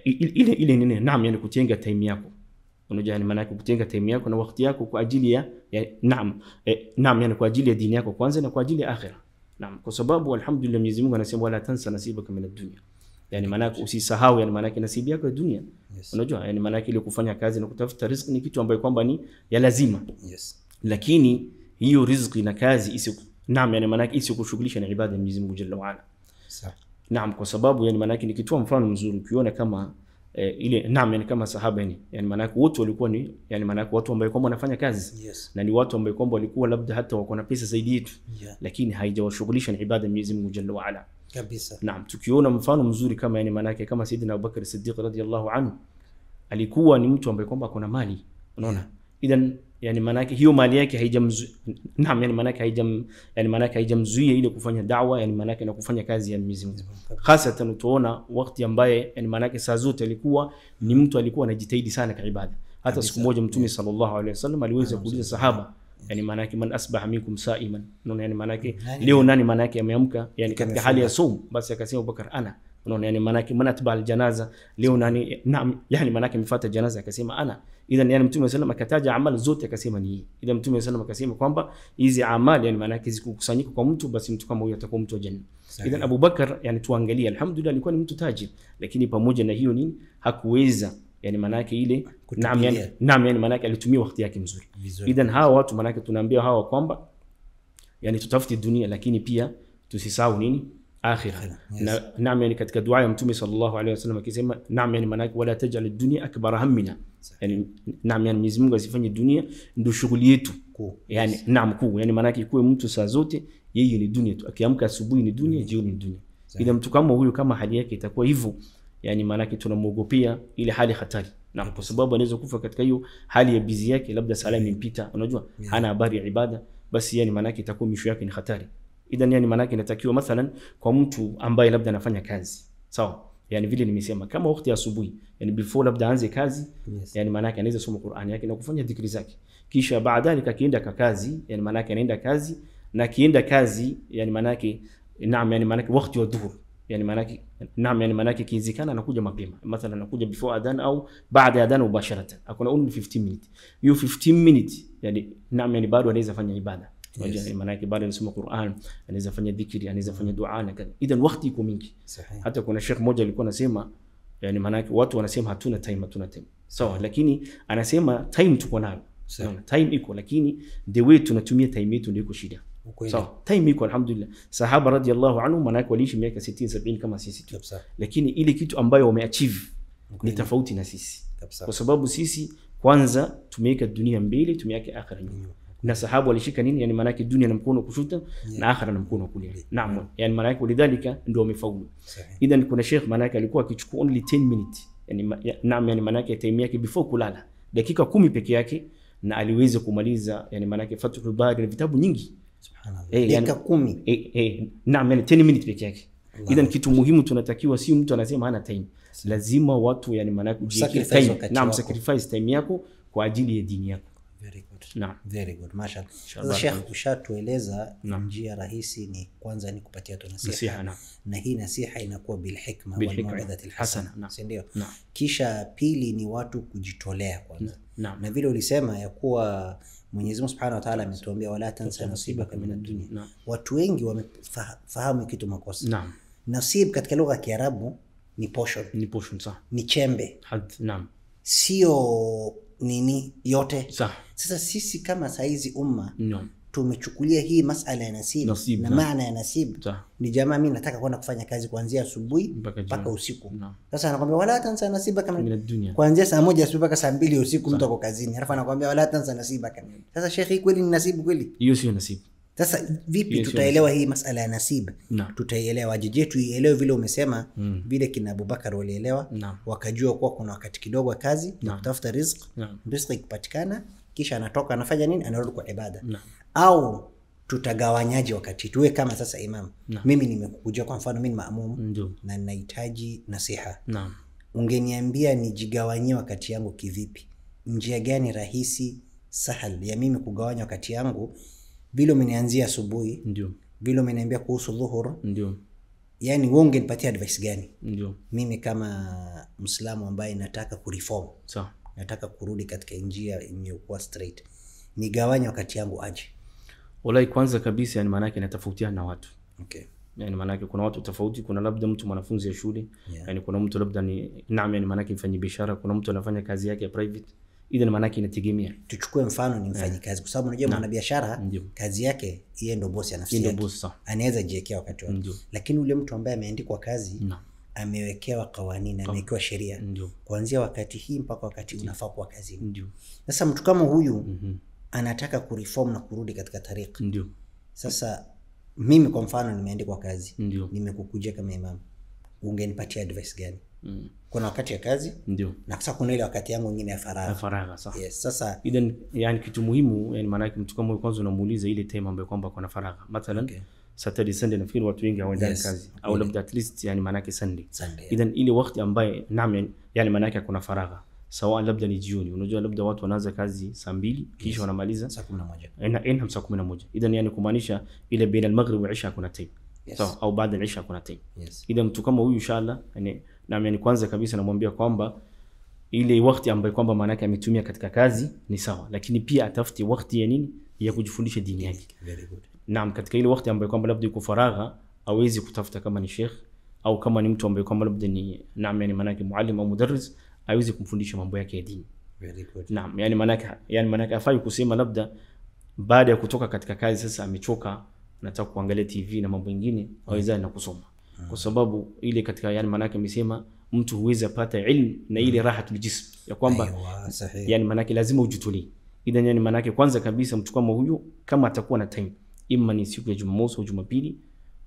ile nini yani kutenga time yako. Unajua yani maana yake kutenga time yako na wakati yako kwa ajili ya yani kwa ajili ya dini yako kwanza na kwa ajili ya akhira. Kwa sababu alhamdulillah Mwenyezi Mungu anasema wala tansa nasibaka min ad-dunya. Yani maana yake usisahau yani maana yake nasibu yako ya dunia. Unajua yani maana yake ile kufanya kazi na kutafuta riziki ni kitu ambayo kwamba ni ya lazima. Lakini hiyo riziki na kazi yani maana yake isikushughulisha na ibada ya Mwenyezi Mungu Jalla wa Ala. Kwa sababu yani maana yake nikitoa mfano mzuri ukiona kama ile yani kama sahaba yani maana yake wote walikuwa ni yani maana yake watu ambao kwamba wanafanya kazi na ni watu ambao kwamba walikuwa labda hata wako na pesa zaidi yetu lakini haijawashughulisha na ibada ya Mwenyezi Mungu Jalla wa Ala kabisa. Tukiona mfano mzuri kama yani maana yake kama Sayyidina Abu Bakr Siddiq radhiyallahu anhu alikuwa ni mtu ambaye kwamba kuna mali, unaona. Idhan yani maana yake hiyo mali yake haijamzuia yani maana yake haijamzuia ile kufanya da'wa yani maana yake na kufanya kazi ya Mwenyezi Mungu. Hasa utaona wakati ambaye yani maana yake saa zote alikuwa ni mtu alikuwa anajitahidi sana kwa ibada. Hata siku moja Mtume sallallahu alaihi wasallam aliweza kuuliza sahaba yani maana yake man asbaha minkum sa'iman, unaona yani maana yake leo nani maana yake ameamka yani katika hali ya saum, basi akasema Abubakar ana, unaona yani maana yake man atba aljanaza leo nani yani maana yake mfuata janaza akasema ana. Idhan yani Mtume sallallahu akataja amali zote akasema ni. Idhan Mtume sallallahu akasema kwamba hizi amali yani maana yake zikukusanyika kwa mtu, basi mtu kama huyo atakuwa mtu wa janna. Idhan Abu Bakar yani tuangalie alhamdulillah alikuwa ni mtu tajiri, lakini pamoja na hiyo nini hakuweza yani maana yake ile yani maana yake alitumia wakati yake mzuri. Idhan hawa watu maana yake tunaambia hawa kwamba yani tutafuti dunia lakini pia tusisahau nini akhirah. Na yani katika dua ya Mtume sallallahu alaihi wasallam akisema yani maana yake wala taj'al ad-dunya akbar hammina, yani yani Mwenyezi Mungu asifanye dunia ndio shughuli yetu yani kuu, yani maana yake kuwe mtu saa zote yeye ni dunia tu, akiamka asubuhi ni dunia, jioni ni dunia. Ila mtu kama huyu kama hali yake itakuwa hivyo yani maana yake tunamuogopea ile hali hatari. Na kwa sababu anaweza kufa katika hiyo hali ya busy yake, labda sala imempita, unajua hana habari ya ibada, basi yani maana yake itakuwa misho yake ni hatari. Idhan yani maana yake inatakiwa mathalan kwa mtu ambaye labda anafanya kazi, sawa, yani vile nimesema kama wakati asubuhi, yani before labda aanze kazi, yani maana yake anaweza soma Qur'ani yake na kufanya dhikri zake, kisha baadaye akienda kwa kazi, yani maana yake anaenda kazi, na kienda kazi yani maana yake naam, yani maana yake wakati wa dhuhur, yani maana yake naam, yani maana yake kiinzikana anakuja mapema, mathalan anakuja before adhan au baada ya adhan mubasharatan, akona only 15 minutes. Hiyo 15 minutes yani naam, yani bado anaweza fanya ibada. Yes. Maana yake bado anasoma Qur'an, anaweza fanya dhikri, anaweza fanya dua na kadha. Idhan wakati iko mingi. Sahihi. Hata kuna Sheikh mmoja alikuwa anasema, yani maana yake watu wanasema hatuna time. Sawa, lakini anasema time tuko nayo. Sawa, time iko, lakini the way tunatumia time yetu ndio iko shida. Sawa, time iko alhamdulillah. Sahaba radiyallahu anhu maana yake waliishi miaka 60 70 kama sisi tu. Lakini ile kitu ambayo wameachieve ni tofauti na sisi. Kwa sababu sisi kwanza tumeweka dunia mbele, tumeweka akhira nyuma. Na sahaba walishika nini? Yani maana yake dunia na mkono kushoto na akhira na mkono kulia. Naam, yani maana yake lidhalika ndio wamefaulu. Idhan kuna Sheikh maana yake alikuwa akichukua only 10 minutes. Yani naam, yani maana yake time yake before kulala dakika 10 peke yake, na aliweza kumaliza yani maana yake Fathul Bari na vitabu nyingi. Subhanallah. Dakika 10. Naam, yani 10 minutes peke yake. Idhan kitu muhimu tunatakiwa, si mtu anasema hana time. Lazima watu yani maana yake time. Naam, sacrifice time yako kwa ajili ya dini yako. Very good. Naam. Very good. Mashallah. Sasa Sheikh, ushatueleza njia rahisi ni kwanza ni kupatia tu nasiha. Na hii nasiha inakuwa bil hikma wal mau'izati al hasana. Ndio. Kisha pili ni watu kujitolea kwanza. Na vile ulisema ya kuwa Mwenyezi Mungu Subhanahu wa Ta'ala ametuambia wala tansa nasibaka min ad-dunya. Watu wengi wamefahamu kitu makosa. Naam. Nasib katika lugha ya Kiarabu ni portion. Ni portion sawa. Ni chembe. Naam. Sio nini yote. Sawa. Sasa sisi kama saizi umma tumechukulia hii masala ya nasib na maana ya nasib ni jamaa, mimi nataka kwenda kufanya kazi kuanzia asubuhi mpaka usiku. Sasa anakuambia wala tansa nasibaka min ad-dunya, kuanzia saa 1 asubuhi mpaka saa 2 usiku mtu ako kazini, alafu anakuambia wala tansa nasibaka. Sasa Sheikh, kweli ni nasibu kweli? Hiyo sio nasibu. Sasa vipi tutaelewa hii masala ya nasib? Tutaielewa je? Tuielewe vile umesema vile kina Abubakar walielewa, wakajua kuwa kuna wakati kidogo kazi na kutafuta riziki, riziki ikipatikana kisha anatoka anafanya nini? Anarudi kwa ibada. Au tutagawanyaje wakati tuwe kama sasa imam? Mimi nimekujia kwa mfano, mimi ni maamum na ninahitaji nasiha. Ungeniambia nijigawanyie wakati yangu kivipi? Njia gani rahisi sahal ya mimi kugawanya wakati yangu? Vile umenianzia asubuhi, ndio vile umeniambia kuhusu dhuhur, ndio yani wewe ungenipatia advice gani? Ndio mimi kama Muislamu ambaye nataka kureform, sawa, nataka kurudi katika njia iliyokuwa straight, nigawanye wakati yangu aje? Wallahi, kwanza kabisa yani maana yake inatofautiana na watu. Okay. Yani maana yake kuna watu tofauti, kuna labda mtu mwanafunzi ya shule, yani kuna mtu labda ni naam, yani maana yake mfanyi biashara, kuna mtu anafanya kazi yake ya private. Idhan maana yake inategemea. Tuchukue mfano ni mfanyikazi, kwa sababu unajua mwana biashara kazi yake yeye ndio bosi, nafsi yake anaweza jiwekea wakati wake. Lakini ule mtu ambaye ameandikwa kazi amewekewa kawanini, amewekewa sheria, kuanzia wakati hii mpaka wakati unafaa kuwa kazini. Sasa mtu kama huyu anataka kureform na kurudi katika tariki. Sasa mimi kwa mfano nimeandikwa kazi, nimekukujia kama imam, ungenipatia advice gani? Kuna wakati ya kazi, ndio, na sasa kuna ile wakati yangu nyingine ya faragha. Sawa. Yes, sasa idhan yani kitu muhimu, yani maana yake mtu kama kwanza unamuuliza ile time ambayo kwamba kuna faragha. Mathalan Saturday Sunday, nafikiri watu wengi hawaendi kazi, au labda at least yani maana yake Sunday. Idhan ile wakati ambaye naam, yani maana yake kuna faragha, sawa, labda ni jioni. Unajua labda watu wanaanza kazi saa 2 kisha wanamaliza saa 11 saa 11. Idhan yani kumaanisha ile baina al-maghrib wa isha kuna time, sawa, au baada ya isha kuna time. Idhan mtu kama huyu inshallah yani na kwanza kabisa namwambia kwamba ile wakati ambayo kwamba maana yake ametumia katika kazi ni sawa, lakini pia atafuti wakati ya nini, ya kujifundisha dini yake. Very good. Naam, katika ile wakati ambayo kwamba labda yuko faragha, hawezi kutafuta kama ni sheikh au kama ni mtu ambaye kwamba labda ni naam, yani maana yake muallim au mudarris, hawezi kumfundisha mambo yake ya dini. Very good. Naam, yani maana yake afai kusema labda baada ya kutoka katika kazi sasa amechoka, anataka kuangalia TV na mambo mengine, hawezi na kusoma. Kwa sababu ile katika yani maana yake amesema mtu huwezi apata ilmu na ile rahatul jism ya kwamba yani maana yake lazima ujitulie. Idhan yani maana yake kwanza kabisa mtu kama huyu kama atakuwa na time, imma ni siku ya Jumamosi au Jumapili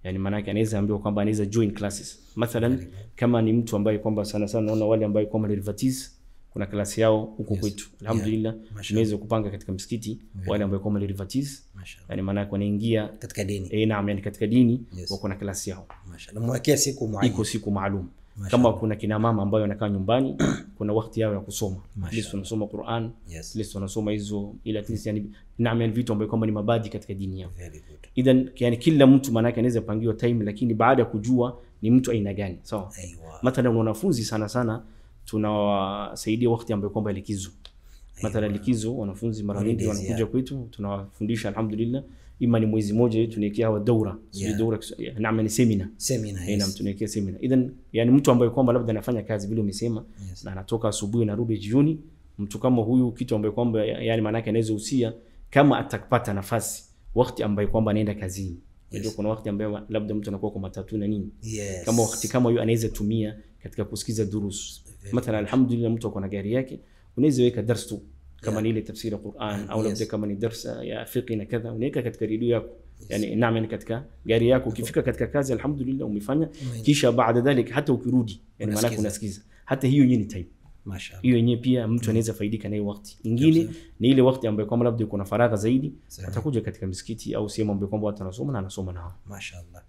yani maana yake anaweza ambiwa kwamba anaweza join classes. Mathalan kama ni mtu ambaye kwamba sana sana naona wale ambao kwamba ni rivatiz, kuna klasi yao huko kwetu. Alhamdulillah tumeweza kupanga katika msikiti wale ambao kwamba ni rivatiz, yani maana yake wanaingia katika dini. Naam, yani katika dini wako na klasi yao. Mashaallah. Mwekea siku muayyan. Iko siku maalum. Kama kuna kina mama ambao wanakaa nyumbani, kuna wakati yao ya kusoma. Leo tunasoma Qur'an, leo tunasoma hizo ila tisi, yani naam, yani vitu ambavyo kwamba ni mabadi katika dini yao. Idhan yani kila mtu maana yake anaweza pangiwa time, lakini baada ya kujua ni mtu aina gani. Sawa. Mathalan wanafunzi sana sana tunawasaidia wakati ambao kwamba likizo. Mathalan likizo wanafunzi mara nyingi wanakuja kwetu, tunawafundisha alhamdulillah. Ima ni mwezi mmoja tunaekea hawa daura, daura naam, ni seminar. Naam, tunaekea seminar. Idhan yani mtu ambaye kwamba labda anafanya kazi vile umesema, na anatoka asubuhi na rudi jioni, mtu kama huyu kitu ambaye kwamba yani maana yake anaweza usia kama atakapata nafasi wakati ambaye kwamba anaenda kazini. Ndio kuna wakati ambaye labda mtu anakuwa kwa matatu na nini. Kama wakati kama huyu anaweza tumia katika kusikiza durus. Mathalan alhamdulillah mtu akona gari yake, unaweza weka darasa tu kama ni ile tafsiri ya Qur'an au labda kama ni darasa ya fiqh na kadha, unaweka katika redio yako, yani naam, yani katika gari yako. Ukifika katika kazi alhamdulillah umefanya, kisha baada dhalika hata ukirudi yani maana unasikiza. Hata hiyo yenyewe ni time. Mashaallah. Hiyo yenyewe pia mtu anaweza faidika na hiyo wakati. Nyingine ni ile wakati ambayo kama labda uko na faragha zaidi, atakuja katika msikiti au sehemu ambayo kwamba watu wanasoma na anasoma nao. Mashaallah.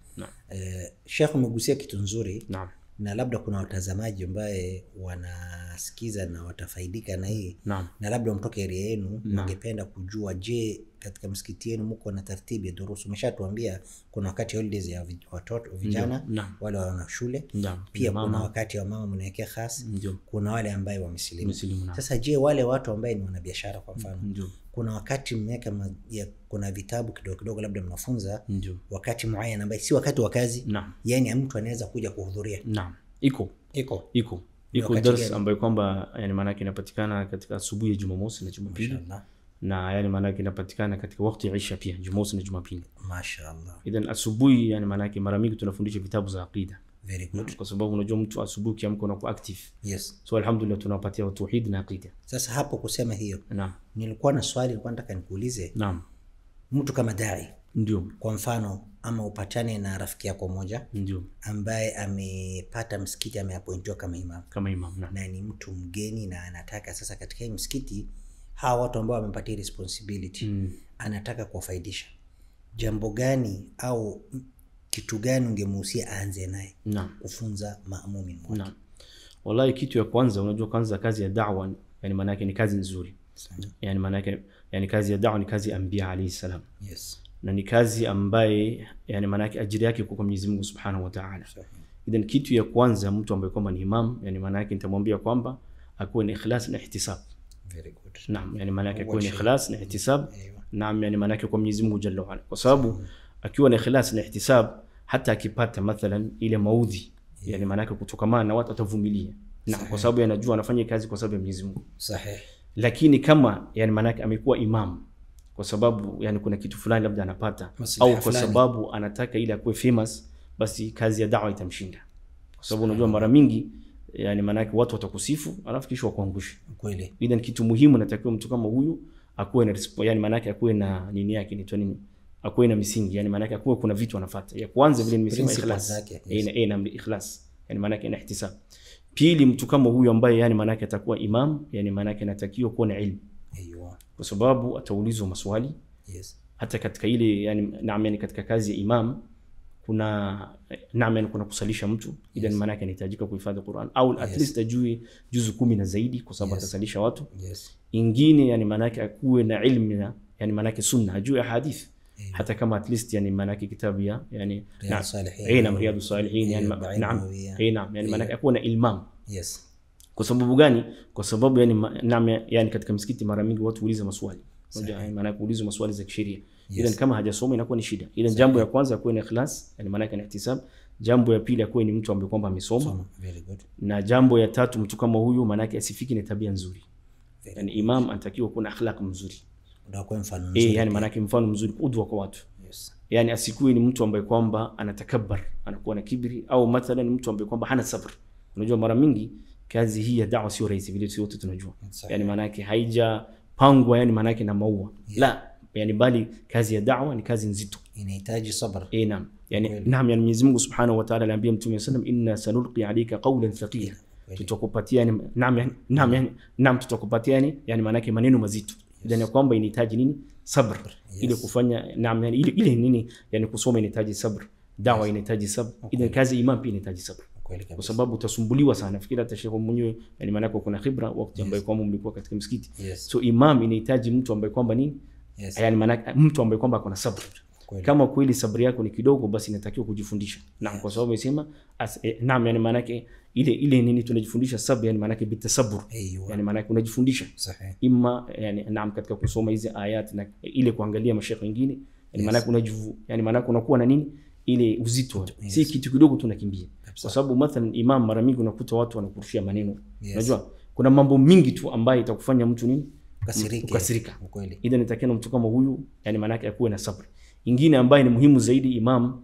Sheikh umegusia kitu nzuri. Naam. Na labda kuna watazamaji ambaye wanasikiza na watafaidika na hii. Na labda mtoke area yenu, ungependa kujua, je, katika msikiti yenu mko na taratibu ya durusu? Umeshatuambia kuna wakati holidays ya watoto vijana wale wana shule, pia kuna wakati wa mama mnaekea khas, kuna wale ambao wamesilimu. Sasa je, wale watu ambao ni wanabiashara kwa mfano, kuna wakati mmeweka kuna vitabu kidogo kidogo labda mnafunza wakati muayyan ambaye si wakati wa kazi, yani mtu anaweza kuja kuhudhuria? Iko darasa ambayo kwamba yani maana yake inapatikana katika asubuhi ya Jumamosi na Jumapili, na yani maana yake inapatikana katika wakati ya Isha pia Jumamosi na Jumapili. Mashaallah. Idhan asubuhi yani maana yake mara mingi tunafundisha vitabu za aqida. Very good. Kwa sababu unajua mtu asubuhi kiamko unakuwa active. So alhamdulillah tunapatia tauhid na aqida. Sasa hapo kusema hiyo, nilikuwa na swali nilikuwa nataka nikuulize. Mtu kama dai, kwa mfano, ama upatane na rafiki yako moja ambaye amepata msikiti, ameappointiwa kama imam, na ni mtu mgeni na anataka sasa katika hii msikiti hawa watu ambao wamepatia responsibility anataka kuwafaidisha, jambo gani au kitu gani ungemuhusia aanze naye kufunza maamumi wake? Wallahi kitu ya kwanza, unajua kwanza kazi ya da'wa yani maana yake ni kazi nzuri. Yani maana yake yani kazi ya da'wa ni kazi ya anbiya alayhi salam. Na ni kazi ambaye yani maana yake ajira yake kwa Mwenyezi Mungu Subhanahu wa Ta'ala. Idhan kitu ya kwanza mtu ambaye kama ni imam, yani maana yake nitamwambia kwamba akuwe na ikhlas na ihtisab. Very good. Naam, yani maana yake akuwe na ikhlas na ihtisab. Naam, yani maana yake kwa Mwenyezi Mungu Jalla wa Ala. Kwa sababu akiwa na ikhlas na ihtisab, hata akipata mathalan ile maudhi yani maana yake kutokamana na watu atavumilia. Na kwa sababu anajua anafanya kazi kwa sababu ya Mwenyezi Mungu. Sahihi. Lakini kama yani maana yake amekuwa imam kwa sababu yani kuna kitu fulani labda anapata au kwa sababu anataka ile akuwe famous, basi kazi ya da'wa itamshinda. Kwa sababu unajua mara mingi yani maana yake watu watakusifu alafu kisha wakuangusha. Kweli. Ila kitu muhimu natakiwa mtu kama huyu akuwe na yani maana yake akuwe na nini yake ni nini? Akuwe na misingi, yani maana yake akuwe kuna vitu anafuata. Ya kwanza vile nimesema ikhlas. Na ikhlas. Yani maana yake na ihtisab. Pili, mtu kama huyu ambaye yani maana yake atakuwa imam, yani maana yake anatakiwa kuwa na ilmu. Kwa sababu ataulizwa maswali. Hata katika ile yani naam, yani katika kazi ya imam kuna naam, yani kuna kusalisha mtu. Ila maana yake anahitajika kuhifadhi Qur'an au at least ajue juzu 10 na zaidi, kwa sababu atasalisha watu. Ingine yani maana yake akuwe na ilmu, yani maana yake sunna, ajue hadith. Hata kama at least yani maana yake kitabu ya yani Riyadus Salihin yani naam, yani maana yake akuwe na ilmam. Kwa sababu gani? Kwa sababu yani naam, yani katika msikiti mara mingi watu huuliza maswali. Unajua maana yake kuuliza maswali za kisheria. Ila kama hajasoma inakuwa ni shida. Ila jambo ya kwanza akuwe na ikhlas, yani maana yake ni ihtisab. Jambo ya pili akuwe ni mtu ambaye kwamba amesoma. Na jambo ya tatu, mtu kama huyu maana yake asifiki na tabia nzuri. Yani imam anatakiwa kuwa na akhlaq mzuri. Ndio kwa mfano mzuri. Yani maana yake mfano mzuri, udwa kwa watu. Yani asikuwe ni mtu ambaye kwamba anatakabbar, anakuwa na kibri, au mathalan mtu ambaye kwamba hana sabr. Unajua mara mingi kazi hii ya da'wa sio rahisi vile sote tunajua. Yani maana yake haijapangwa yani maana yake na maua. La, yani bali kazi ya da'wa ni kazi nzito, inahitaji sabr. Naam, yani naam, yani Mwenyezi Mungu Subhanahu wa Ta'ala aliambia Mtume sallam, inna sanulqi alayka qawlan thaqila, tutakupatia yani naam tutakupatia yani maana yake maneno mazito, yani kwamba inahitaji nini? Sabr. Ile kufanya naam, yani ile nini, yani kusoma inahitaji sabr, da'wa inahitaji sabr, ile kazi imam pia inahitaji sabr, kwa sababu utasumbuliwa sana. Fikiri hata Sheikh mwenyewe yani maana yake kuna khibra wakati ambaye kwamba mlikuwa katika msikiti. So imam inahitaji mtu ambaye kwamba nini, yani maana mtu ambaye kwamba akona sabr. Kama kweli sabri yako ni kidogo, basi inatakiwa kujifundisha. Naam, kwa sababu imesema naam, yani maana yake ile nini tunajifundisha sabr, yani maana yake bitasabur, yani maana yake unajifundisha imma yani naam katika kusoma hizi ayat na ile kuangalia mashaikh wengine, yani maana yake yani maana yake unakuwa na nini ile uzito, si kitu kidogo tunakimbia. Kwa sababu mathalan imam mara mingi unakuta watu wanakurushia maneno, unajua kuna mambo mingi tu ambayo itakufanya mtu nini ukasirika. Ila nitakiwa mtu kama huyu yani maana yake akuwe na sabr. Ingine ambaye ni muhimu zaidi, imam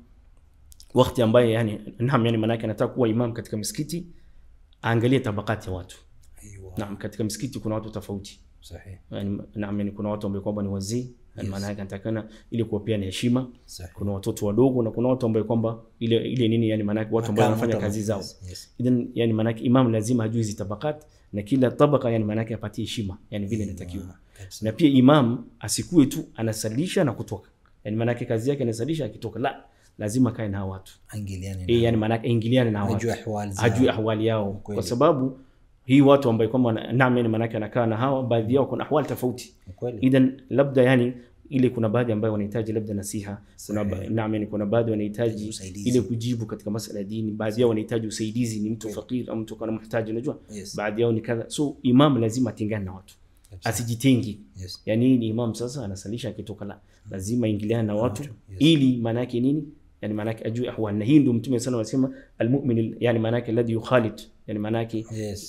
wakati ambaye yani naam, yani maana yake anataka kuwa imam katika msikiti, aangalie tabakati ya watu. Naam, katika msikiti kuna watu tofauti. Yani naam, yani kuna watu ambao kwamba ni wazee, yani maana yake anatakana ili kuwapea heshima. Kuna watoto wadogo na kuna watu ambao kwamba ile nini, yani maana yake watu ambao wanafanya kazi zao. Yani maana yake imam lazima ajue hizi tabakati na kila tabaka, yani maana yake apatie heshima, yani vile inatakiwa. Na pia imam asikue tu anasalisha na kutoka, yani maana yake kazi yake anasalisha akitoka, la lazima kae na watu, angiliane yani maana yake ingiliane na watu, ajue ahwali yao, kwa sababu hii watu ambao kwamba naam, yani maana yake anakaa na hawa, baadhi yao kuna ahwali tofauti. Idhan labda yani ile kuna baadhi ambao wanahitaji labda nasiha, kuna naam, yani kuna baadhi wanahitaji ile kujibu katika masuala ya dini, baadhi yao wanahitaji usaidizi, ni mtu fakir au mtu kana mhitaji, unajua baadhi yao ni kadha. So imam lazima atengane na watu, asijitengi. Yani ni imam sasa anasalisha akitoka, la lazima ingiliane na watu, ili maana yake nini, yani maana yake ajue ahwal. Na hii ndio Mtume sana anasema almu'min, yani maana yake alladhi yukhalid, yani maana yake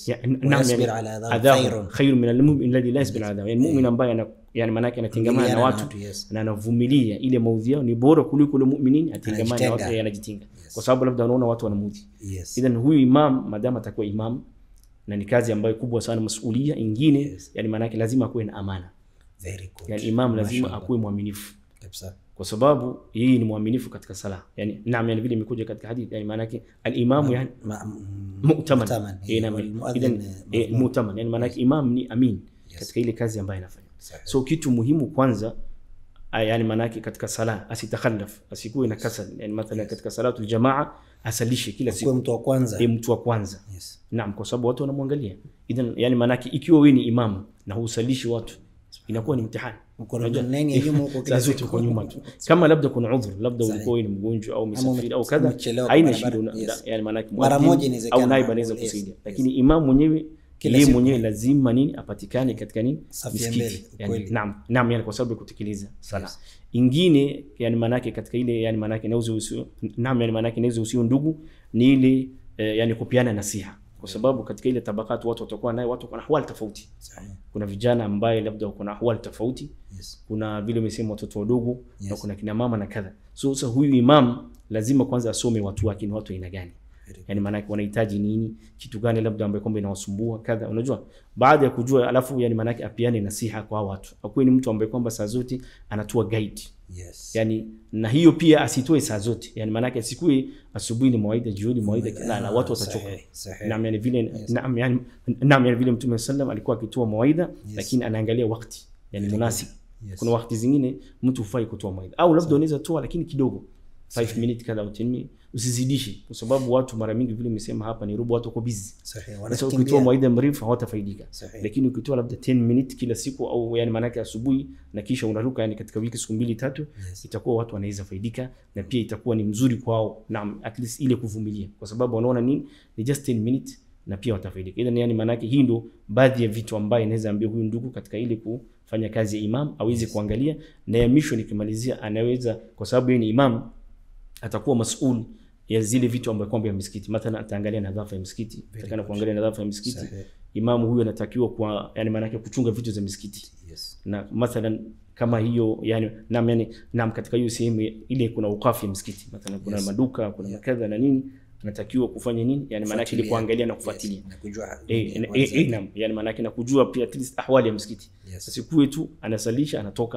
yasbir ala adha khairun min almu'min alladhi la yasbir ala adha, yani mu'min ambaye yani maana yake anatengamana na watu na anavumilia ile maudhi yao, ni bora kuliko yule mu'minin atengamana na watu anajitinga, kwa sababu labda unaona watu wanamuudhi. Idhan huyu imam madama atakuwa imam, na ni kazi ambayo kubwa sana, masuhulia ingine, yani maana yake lazima akuwe na amana. Yani imam lazima akuwe mwaminifu kabisa, kwa sababu yeye ni mwaminifu katika sala. Yani naam, yani vile imekuja katika hadithi, yani maana yake al-imam yani mu'taman, idan mu'taman, yani maana yake imam ni amin katika ile kazi ambayo anafanya. So kitu muhimu kwanza, yani maana yake katika sala asitakhallaf, asikuwe na kasal. Yani mathalan katika salatul jamaa asalishe kila siku, mtu wa kwanza, mtu wa kwanza. Naam, kwa sababu watu wanamwangalia. Idan yani maana yake ikiwa wewe ni imam na husalishi watu, inakuwa ni mtihani. Unajua nani nyuma huko kila siku kwa nyuma tu, kama labda kuna udhur, labda ulikuwa ni mgonjwa au msafiri au kadha, haina shida, yani maana yake mara moja inawezekana au naiba anaweza kusaidia. Lakini imam mwenyewe yeye mwenyewe lazima nini apatikane katika nini msikiti, yani naam, yani kwa sababu kutekeleza sala. Ingine yani maana yake katika ile, yani maana yake nauzo usio naam, yani maana yake nauzo usio ndugu, ni ile yani kupiana nasiha, kwa sababu katika ile tabakati watu watakuwa naye, watu kuna ahwali tofauti. Kuna vijana ambaye labda kuna ahwali tofauti, kuna vile umesema watoto wadogo, na kuna kina mama na kadha. So sasa huyu imam lazima kwanza asome watu wake ni watu aina gani, yani maana yake wanahitaji nini, kitu gani labda ambaye kwamba inawasumbua kadha, unajua. Baada ya kujua, alafu yani maana yake apiane nasiha kwa watu, akuwe ni mtu ambaye kwamba saa zote anatoa guide. Yani na hiyo pia asitoe saa zote, yani maana yake asikue asubuhi ni mawaidha, jioni mawaidha, la watu watachoka. Naam, yani vile naam, yani vile Mtume sallam alikuwa akitoa mawaidha, lakini anaangalia wakati, yani munasib. Kuna wakati zingine mtu hufai kutoa mawaidha, au labda unaweza toa lakini kidogo, 5 minutes kadha au 10 minutes, usizidishe, kwa sababu watu mara mingi vile nimesema hapa ni robo, watu wako busy. Sasa ukitoa mawaidha mrefu hawatafaidika, lakini ukitoa labda 10 minutes kila siku, au yani maana yake asubuhi na kisha unaruka, yani katika wiki siku 2-3, itakuwa watu wanaweza faidika, na pia itakuwa ni mzuri kwao, na at least ile kuvumilia, kwa sababu wanaona nini ni just 10 minutes, na pia watafaidika. Ila yani maana yake hii ndio baadhi ya vitu ambaye inaweza ambia huyu ndugu katika ile kufanya kazi ya imam aweze kuangalia. Na ya mwisho nikimalizia, anaweza, kwa sababu yeye ni imam, atakuwa mas'ul ya zile vitu ambayo kwamba ya msikiti. Mathalan ataangalia nadhafa ya msikiti, atakana kuangalia nadhafa ya msikiti. Imamu huyu anatakiwa kwa yani maana yake kuchunga vitu za msikiti. Na mathalan kama hiyo yani naam katika hiyo sehemu ile kuna ukafi ya msikiti, mathalan kuna maduka, kuna makadha na nini, anatakiwa kufanya nini, yani maana yake ile kuangalia na kufuatilia na kujua naam, yani maana yake na kujua pia at least ahwali ya msikiti. Sasa kuwe tu anasalisha anatoka,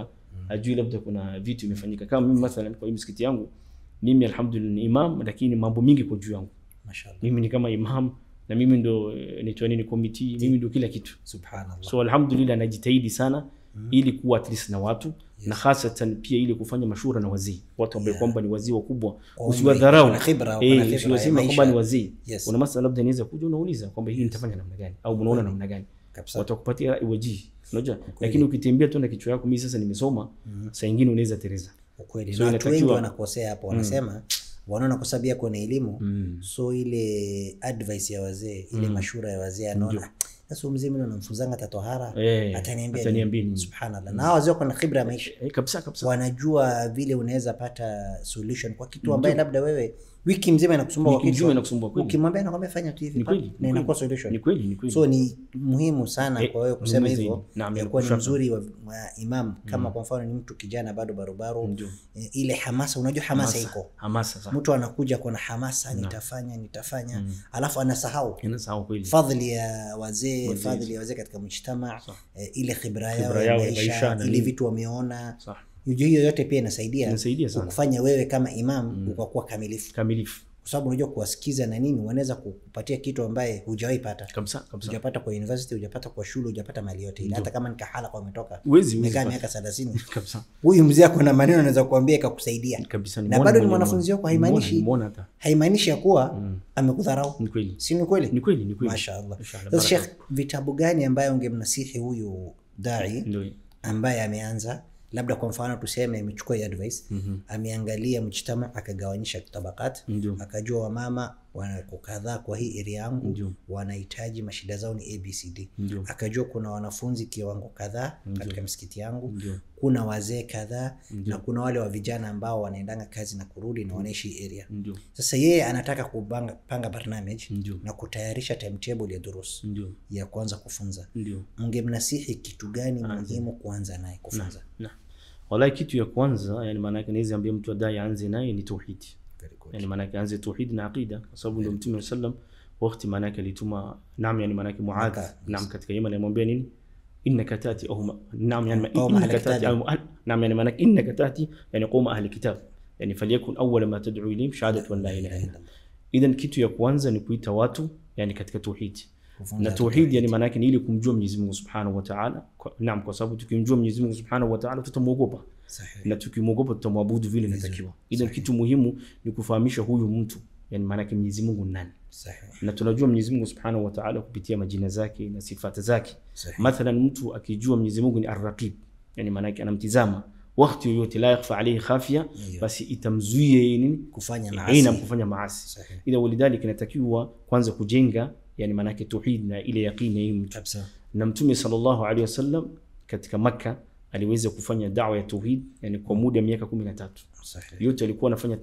ajui labda kuna vitu imefanyika. Kama mimi mathalan kwa msikiti yangu, mimi alhamdulillah ni imam, lakini mambo mingi kwa juu yangu. Mashaallah. Mimi ni kama imam na mimi ndo ni committee, mimi ndo kila kitu. Subhanallah. So alhamdulillah najitahidi sana ili kuwa at least na watu na hasatan pia ili kufanya mashura na wazee, watu ambao kwamba ni wazee wakubwa, usiwadharau, usiwasema kwamba ni wazee. Una masala labda niweza kuja unauliza kwamba hii nitafanya namna gani au unaona namna gani, watakupatia wajihi, unajua. Lakini ukitembea tu na kichwa yako, mimi sasa nimesoma, saa nyingine unaweza tereza. Ukweli. So watu wengi wanakosea hapo, wanasema wanaona kwa sababu yako na elimu, so ile advice ya wazee, ile mashura ya wazee, anaona sasa mzee mimi namfunzanga tatohara, ataniambia subhanallah. Na wazee wako na khibra ya maisha kabisa, wanajua vile unaweza pata solution kwa kitu ambaye labda wewe wiki mzima inakusumbua kwa kitu, ukimwambia anakwambia fanya tu hivi na inakuwa solution. Ni kweli. So ni muhimu sana kwa wewe kusema hivyo, kwa ni mzuri wa imam. Kama kwa mfano ni mtu kijana bado barobaro, ile hamasa, unajua hamasa iko, mtu anakuja kwa hamasa, nitafanya alafu anasahau kweli fadhili ya wazee, katika mjtama, ile khibra yao ya maisha, ile vitu wameona. Hiyo yote pia inasaidia kufanya wewe kama imam ukakuwa kamilifu, kwa sababu unajua kuwasikiza na nini, wanaweza kukupatia kitu ambaye hujawahi pata kabisa. Hujapata kwa university, hujapata kwa shule, hujapata mali yote ile. Hata kama ni kahala kwa umetoka miaka 30 kabisa, huyu mzee ako na maneno anaweza kuambia ikakusaidia kabisa, na bado ni mwanafunzi wako. Haimaanishi ya kuwa amekudharau. Ni kweli, si ni kweli? Ni kweli. Mashaallah. Sasa Sheikh, vitabu gani ambaye ungemnasihi huyu dai ambaye ameanza, labda kwa mfano tuseme amechukua advice, ameangalia mjtama, akagawanyisha tabaqat, akajua wamama wako kadhaa kwa hii area yangu wanahitaji, mashida zao ni ABCD, akajua kuna wanafunzi kiwango kadhaa katika msikiti yangu, kuna wazee kadhaa, na kuna wale wa vijana ambao wanaendanga kazi na kurudi na wanaishi area. Sasa yeye anataka kupanga barnamij na kutayarisha timetable ya durus ya kuanza kufunza. Ungemnasihi kitu gani muhimu kuanza naye kufunza? Wallahi kitu ya kwanza, yani maana yake niweze ambia mtu adai aanze naye ni tauhid. Yani maana yake aanze tauhid na aqida, kwa sababu ndio Mtume sallam wakati maana yake alituma yani maana yake Muadh katika Yemen, alimwambia nini, innaka tati au yani innaka tati au yani maana yake innaka tati yani qawma ahli kitab, yani falyakun awwal ma tad'u ilayhim shahadatu an la ilaha illa. Idhan kitu ya kwanza ni kuita watu yani katika tauhid. Na tauhid yani maana yake ni ile kumjua Mwenyezi Mungu Subhanahu wa Ta'ala. Kwa sababu tukimjua Mwenyezi Mungu Subhanahu wa Ta'ala tutamuogopa. Na tukimwogopa tutamwabudu vile inatakiwa. Ile kitu muhimu ni kufahamisha huyu mtu yani maana yake Mwenyezi Mungu nani. Na tunajua Mwenyezi Mungu Subhanahu wa Ta'ala kupitia majina zake na sifata zake. Mathalan mtu akijua Mwenyezi Mungu ni Ar-Raqib, yani maana yake anamtizama wakati yote, la yakhfa alayhi khafiya, basi itamzuia nini kufanya maasi. Ila walidhalika inatakiwa kwanza kujenga yani maana yake tauhid na ile yaqini ya mtu. Na Mtume sallallahu alaihi wasallam katika Makkah aliweza kufanya da'wa ya tauhid yani kwa muda wa miaka 13. Yote alikuwa anafanya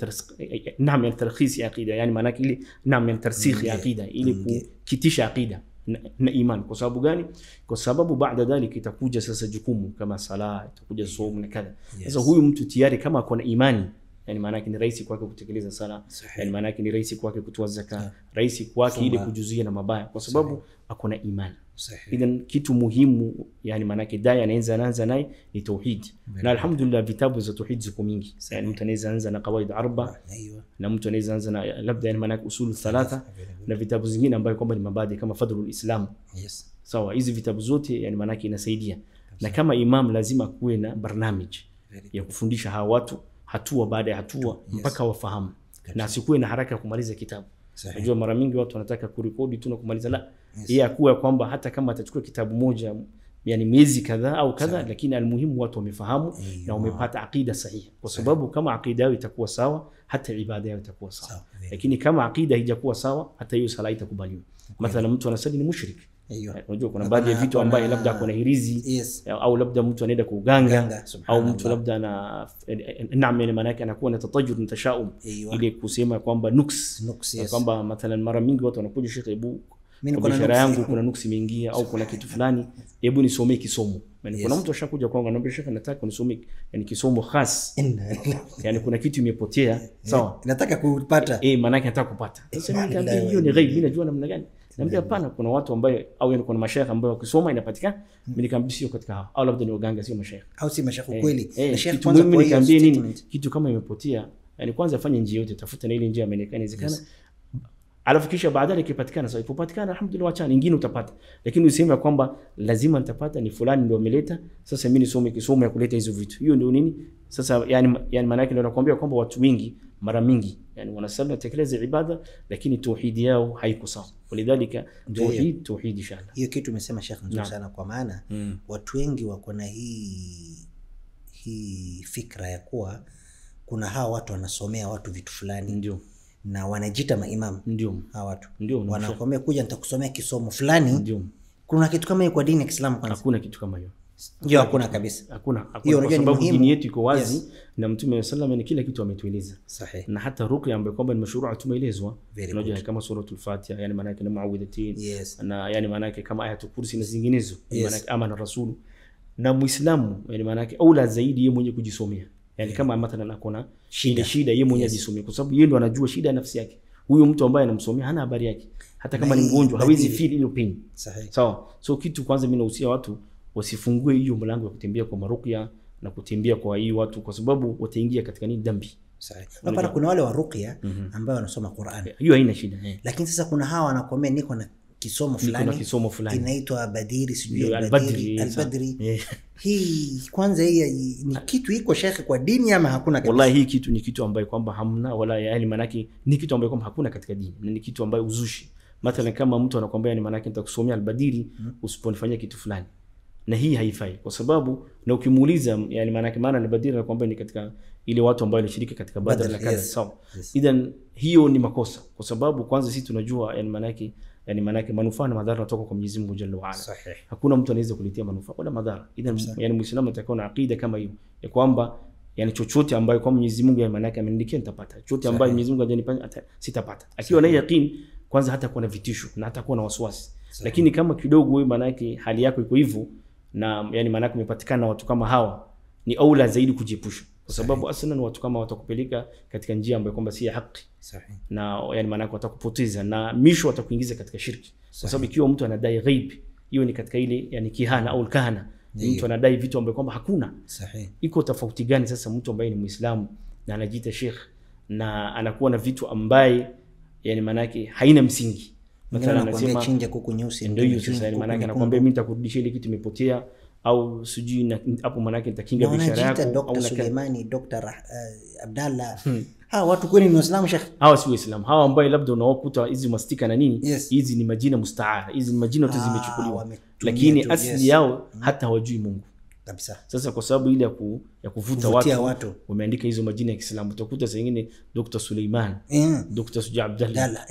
tarkhis ya aqida, yani maana yake ile tarsikh ya aqida, ili kukitisha aqida na iman. Kwa sababu gani? Kwa sababu baada dhalika itakuja sasa jukumu kama sala, itakuja somo na kadha. Sasa huyu mtu tayari kama ako na imani, yani maana yake ni rahisi kwake kutekeleza sala, yani maana yake ni rahisi kwake kutoa zaka, rahisi kwake ile kujuzia na mabaya, kwa sababu ako na imani. Idhan kitu muhimu yani maana yake dai anaanza naye ni tauhid. Na alhamdulillah vitabu za tauhid ziko mingi, yani mtu anaweza anza na qawaid arba, na mtu anaweza anza na labda yani maana yake usul thalatha, na vitabu zingine ambayo kwamba ni mabadi kama fadhlul islam. Sawa, hizi vitabu zote yani maana yake inasaidia. Na kama imam lazima kuwe na barnamij ya kufundisha hawa watu hatua baada ya hatua mpaka wafahamu, na asikuwe na haraka ya kumaliza kitabu. Unajua mara mingi watu wanataka kurekodi tu na kumaliza, la, yeye akuwe kwamba hata kama atachukua kitabu moja yani miezi kadhaa au kadha, lakini almuhimu watu wamefahamu na wamepata aqida sahihi, kwa sababu kama aqida yao itakuwa sawa hata ibada yao itakuwa sawa. Lakini kama aqida haijakuwa sawa hata hiyo sala itakubaliwa. Mathalan mtu anasali ni mushrik, unajua kuna baadhi ya vitu ambaye labda kuna hirizi au labda mtu anaenda kuganga au mtu labda na yani maana yake anakuwa na tatajjud na tashaum, ile kusema kwamba nuks kwamba mathalan mara mingi watu wanakuja Sheikh, hebu mimi kuna biashara yangu kuna nuksi imeingia au kuna kitu fulani, hebu nisomee kisomo. Yani kuna mtu ashakuja kwangu ananiambia Sheikh, nataka nisomee yani kisomo khas, yani kuna kitu imepotea, sawa, nataka kupata maana yake nataka kupata. Sasa mimi niambia hiyo ni ghaib, mimi najua namna gani. Niambia hapana, kuna watu ambao au yani kuna mashaikh ambao wakisoma inapatikana. Mimi nikamwambia sio katika hao, au labda ni waganga sio mashaikh au si mashaikh kweli. Na sheikh kwanza mimi nikamwambia nini kitu kama imepotea, yani kwanza fanya njia yote, tafuta na ile njia inawezekana. Alafu kisha baadaye ikipatikana sasa, ipopatikana alhamdulillah, acha nyingine utapata, lakini useme kwamba lazima nitapata ni fulani ndio ameleta, sasa mimi nisome kisomo ya kuleta hizo vitu. Hiyo ndio nini sasa, yani maana yake ndio nakwambia kwamba watu wengi mara mingi yani wanasema tekeleza ibada, lakini tauhidi yao haiko sawa. Walidhalika tauhid inshallah. Hiyo kitu umesema Sheikh nzuri sana, kwa maana watu wengi wako na hii fikra ya kuwa kuna hawa watu wanasomea watu vitu fulani, ndio na wanajiita maimamu. Ndio hawa watu ndio wanakwambia kuja nitakusomea kisomo fulani. Ndio kuna kitu kama hiyo kwa dini ya Kiislamu? Kwanza hakuna kitu kama hiyo. Ndio hakuna kabisa. Hakuna kwa sababu dini yetu iko wazi, na Mtume sallallahu alayhi kila kitu ametueleza. Sahihi. Na hata ruqya ambayo kwamba ni mashru'a tumeelezwa. Unajua kama suratul Fatiha, yani maana yake ni muawwidhatain, na yani maana yake kama ayatul kursi na zinginezo, maana yake amana rasulu. Na Muislamu yani maana yake aula zaidi yeye mwenyewe kujisomea. Yani kama mathalan akona shida yeye mwenyewe ajisomee, kwa sababu yeye ndo anajua shida ya nafsi yake. Huyo mtu ambaye anamsomea hana habari yake, hata kama ni mgonjwa hawezi feel ile pain. Sahihi. Sawa. So kitu kwanza mimi nahusia watu wasifungue hiyo mlango ya kutembea kwa maruqya na kutembea kwa hii watu, kwa sababu wataingia katika nini dhambi. Sahihi. Hapana, kuna wale wa ruqya ambao wanasoma Qur'an. Hiyo haina shida. Lakini sasa kuna hawa wanakuambia niko na kisomo fulani inaitwa Badiri, sijui Al-Badri. Hii kwanza hii ni kitu iko Sheikh kwa dini ama hakuna kabisa? Wallahi hii kitu ni kitu ambayo kwamba hamna, wala yani manaki ni kitu ambayo kwamba hakuna katika dini, ni kitu ambayo uzushi. Mathalan kama mtu anakuambia ni manaki nitakusomea Al-Badiri usiponifanyia kitu fulani, na hii haifai, kwa sababu na ukimuuliza yani maana Al-Badiri anakuambia ni katika ile watu ambao walishiriki katika Badr na kadha. Sawa. Idhan hiyo ni makosa, kwa sababu kwanza sisi tunajua yani maana manufaa na madhara yanatoka kwa Mwenyezi Mungu Jalla wa Ala. Hakuna mtu anaweza kuletea manufaa wala madhara. Idhan yani Muislamu atakuwa na aqida kama hiyo ya kwamba yani chochote ambayo kwa Mwenyezi Mungu yani maana yake ameniandikia nitapata, chochote ambayo Mwenyezi Mungu hajanipa sitapata. Akiwa na yaqeen kwanza hata kuwa na vitisho na hata kuwa na wasiwasi. Lakini kama kidogo wewe maana yake hali yako iko hivyo, na yani maana yake umepatikana watu kama hawa, ni aula zaidi kujiepusha, kwa sababu aslan watu kama watakupeleka katika njia ambayo kwamba si ya haki. Sahihi. Na yani maana yake watakupoteza na misho watakuingiza katika shirki. Kwa sababu ikiwa mtu anadai ghaib, hiyo ni katika ile yani kihana au kahana, mtu anadai vitu ambavyo kwamba hakuna. Sahihi. Iko tofauti gani sasa mtu ambaye ni Muislamu na anajiita sheikh na anakuwa na vitu ambaye yani maana yake haina msingi? Mathalan anasema chinja kuku nyeusi, ndio hiyo sasa yani maana yake anakuambia mimi nitakurudishia ile kitu imepotea, au sijui na hapo maana yake nitakinga biashara yako, au Dr. Suleimani, Dr. Abdallah. Hawa watu kweli ni Waislamu Sheikh? Hawa si Waislamu. Hawa ambao labda unaokuta hizi mastika na nini, hizi ni majina mustaara, hizi ni majina tu zimechukuliwa, lakini asili yao hata hawajui Mungu kabisa. Sasa kwa sababu ile ya kuvuta watu wameandika hizo majina ya Kiislamu. Utakuta saa nyingine Dr. Suleiman, Dr. Suja Abdallah,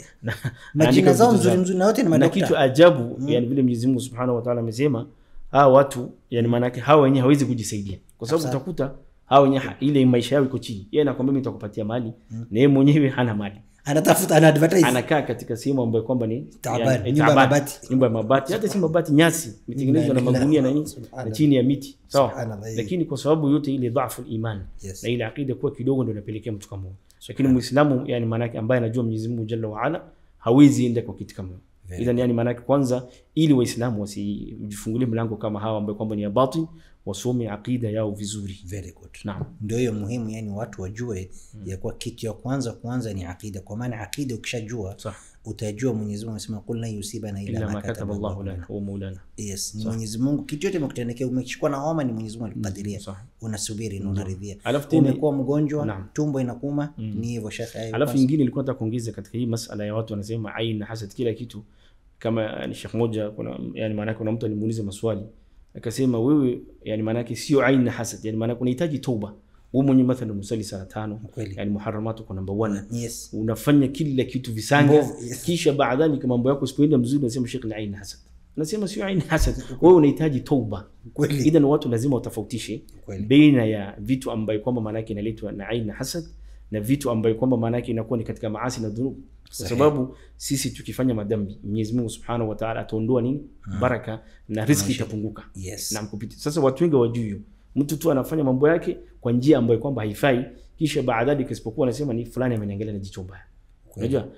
majina zao nzuri na wote ni madokta. Na kitu ajabu yani vile Mwenyezi Mungu Subhanahu wa Ta'ala amesema hawa watu yani maana yake hawa wenyewe hawezi kujisaidia, kwa sababu utakuta hawa wenyewe ile maisha yao iko chini. Yeye anakuambia mimi nitakupatia mali, na yeye mwenyewe hana mali, anatafuta, ana advertise, anakaa katika sehemu ambayo kwamba ni nyumba ya mabati, hata si mabati, nyasi imetengenezwa na magunia na nini na chini ya miti. Sawa. Lakini kwa sababu yote ile dhaifu iman na ile akida kuwa kidogo ndio inapelekea mtu kama huyo. Lakini Muislamu yani maana yake ambaye anajua Mwenyezi Mungu Jalla wa Ala hawezi enda kwa kitu kama hiyo. Ila yani maana yake kwanza, ili Waislamu wasijifungulie mlango kama hawa ambao kwamba ni ya batil, wasome akida yao vizuri. Very good. Naam. Ndio hiyo muhimu, yani watu wajue ya kwa kitu ya kwanza ni akida, kwa maana akida ukishajua utajua Mwenyezi Mungu anasema qul la yusibana illa ma kataba Allahu lana wa maulana. Yes, Mwenyezi Mungu kitu yote imekutendekea, umechukua na homa ni Mwenyezi Mungu alikadiria, unasubiri na unaridhia. Umekuwa mgonjwa, tumbo inakuuma, ni hivyo Sheikh. Alafu nyingine ilikuwa nataka kuongeza katika hii masala ya watu wanasema ain na hasad kila kitu. Kama ni Sheikh moja, kuna yani maana kuna mtu alimuuliza maswali akasema, wewe yani maana yake sio ain na hasad, yani maana unahitaji toba. Wewe mwenyewe mathalan musali sala 5, yani muharramatu kwa namba 1, unafanya kila kitu visanga, kisha baadaye kama mambo yako sipoenda mzuri unasema Sheikh ni ain hasad. Nasema sio ain hasad, wewe unahitaji toba. Idhan watu lazima watofautishe baina ya vitu ambayo kwamba maana yake inaletwa na ain hasad na vitu ambayo kwamba maana yake inakuwa ni katika maasi na dhunub. Kwa sababu sisi tukifanya madhambi Mwenyezi Mungu Subhanahu wa Ta'ala ataondoa nini? Baraka na riziki itapunguka. Na mkupita. Sasa watu wengi wajui, mtu tu anafanya mambo yake kwa njia ambayo kwamba haifai, kisha baadaye kisipokuwa anasema ni fulani ameniangalia na jicho mbaya. Unajua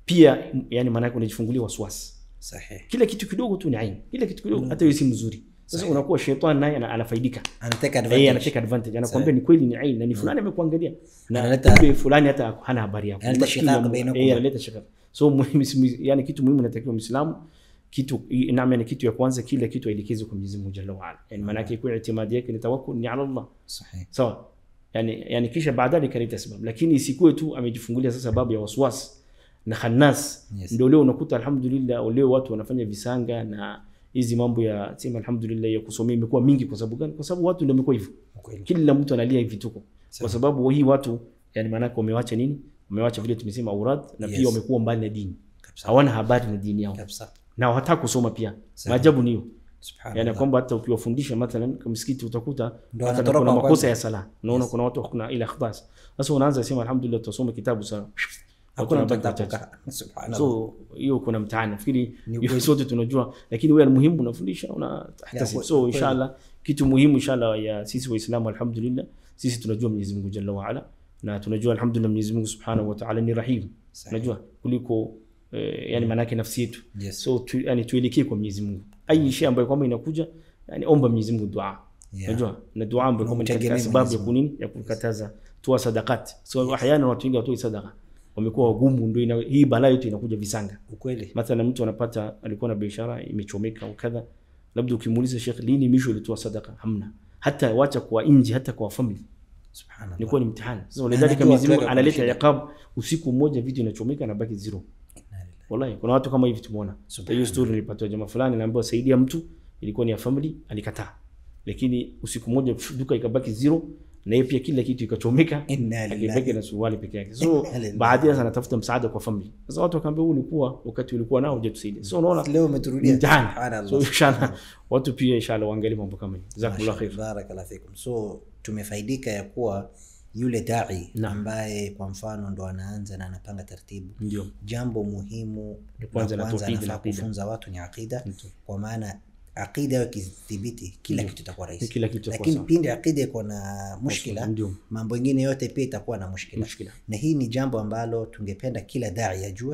pia yani maana yake unajifungulia waswasi. Sahihi. Kila kitu kidogo tu ni aini, kila kitu kidogo hata hiyo si mzuri. Sasa unakuwa shetani naye anafaidika, anataka advantage. Anataka advantage, anakuambia ni kweli ni aini na ni fulani amekuangalia na analeta fulani hata hana habari yako, analeta shaka. So muhimu yani kitu muhimu natakiwa Muislamu kitu yani kitu ya kwanza kila kitu aelekezwe kwa Mwenyezi Mungu Jalla wa Ala. Yani maana yake kwa itimadi yake ni tawakkul ni ala Allah. Sahihi. Sawa. Yani kisha baadaye kaleta sababu, lakini isikuwe tu amejifungulia sasa sababu ya waswasi na khannas. Ndio leo unakuta alhamdulillah leo watu wanafanya visanga na hizi mambo ya sema alhamdulillah ya kusomea imekuwa mingi. Kwa sababu gani? Kwa sababu watu ndio wamekuwa hivyo. Kila mtu analia hivi tuko. Kwa sababu hii watu yani maana yake wamewacha nini? Wamewacha vile tumesema aurad na pia wamekuwa mbali na dini. Hawana habari na dini yao. Na hawataka kusoma pia. Maajabu ni hiyo. Yani kwamba hata ukiwafundisha mathalan kwa msikiti utakuta kuna makosa ya sala. Unaona kuna watu kuna ila khibas. Sasa unaanza sema alhamdulillah tusome kitabu sana. Hakuna mtaka. Subhanallah. So hiyo kuna mtaani. Nafikiri hiyo sote tunajua, lakini wewe muhimu unafundisha unahtasib. So inshallah kitu muhimu inshallah ya sisi Waislamu alhamdulillah sisi tunajua Mwenyezi Mungu Jalla wa Ala na tunajua alhamdulillah Mwenyezi Mungu Subhanahu wa Ta'ala ni Rahim. Unajua kuliko yani maana yake nafsi yetu. So yani tuelekee kwa Mwenyezi Mungu. Ai shay ambayo kwamba inakuja yani omba Mwenyezi Mungu dua. Unajua na dua ambayo kwamba ni sababu ya kunini ya kukataza toa sadaqat. So ahyana watu wengi watoe sadaqa wamekuwa wagumu, ndio hii balaa yote inakuja visanga. Ukweli. Mathalan mtu anapata alikuwa na biashara imechomeka au kadha, labda ukimuuliza Sheikh lini mwisho ulitoa sadaka, hamna. Hata wacha kwa nje, hata kwa family. Subhanallah. Ni mtihani. Sasa walidhalika Mwenyezi Mungu analeta iqab, usiku mmoja vitu inachomeka na baki zero. Wallahi kuna watu kama hivi tumeona. Hiyo story nilipata jamaa fulani anaambiwa saidia mtu, ilikuwa ni ya family, alikataa. Lakini usiku mmoja duka ikabaki zero na yeye pia kila kitu ikachomeka, alibaki na suruali peke yake. So baadaye sana anatafuta msaada kwa family. Sasa watu wakaambia ulikuwa wakati ulikuwa nao hujatusaidia. So unaona leo umeturudia. Subhanallah. So inshallah watu pia inshallah waangalie mambo kama hivi. Jazakumullah khair. Barakallahu fikum. So tumefaidika ya kuwa yule dai ambaye kwa mfano ndo anaanza na anapanga taratibu. Ndio. Jambo muhimu kwanza anafaa kufunza watu ni aqida, kwa maana aqida ikithibiti kila kitu itakuwa rahisi. Lakini pindi aqida iko na mushkila, mambo mengine yote pia itakuwa na mushkila. Na hii ni jambo ambalo tungependa kila dai ajue.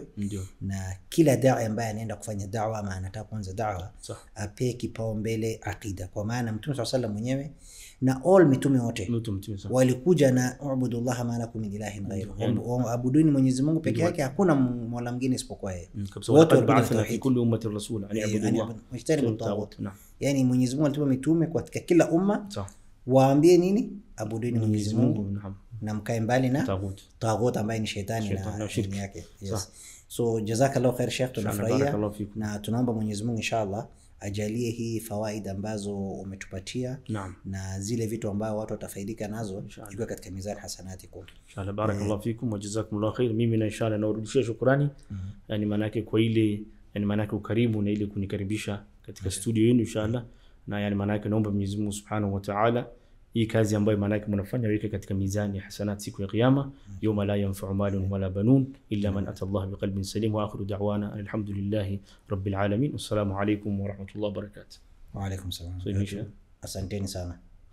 Na kila dai ambaye anaenda kufanya da'wa ama anataka kuanza da'wa ape kipaumbele aqida, kwa maana Mtume SAW mwenyewe na all mitume wote walikuja na ubudullah ma lakum min ilahin ghayru, abuduni Mwenyezi Mungu peke yake, hakuna mola mwingine isipokuwa yeye. Wote walikuja fi kulli ummatin rasul ani abudullah wajtanibu at-taghut. Yani Mwenyezi Mungu alituma mitume katika kila umma waambie nini? Abuduni Mwenyezi Mungu na mkae mbali na taghut ambaye ni shetani na shirki yake. So jazakallahu khair Sheikh, tunafurahia na tunaomba Mwenyezi Mungu inshallah ajalie hii fawaida ambazo umetupatia na zile vitu ambao watu watafaidika nazo ikiwa katika mizani hasanatikum inshallah. Barakallahu fikum wa jazakumullahu khair. Mimi na inshallah naurudishia shukrani, yani maana yake kwa ile yani maana yake ukarimu na ile kunikaribisha katika studio yenu inshallah, na yani maana yake naomba Mwenyezi Mungu Subhanahu wa Ta'ala hii kazi ambayo maana yake mnafanya weke katika mizani hasanat siku ya kiyama, yawma la yanfa'u malun wala banun illa man ata Allah biqalbin salim. Wa akhiru da'wana alhamdulillahi rabbil alamin. Wassalamu alaykum wa rahmatullahi wa barakatuh. Wa alaykum salam. Asanteni sana.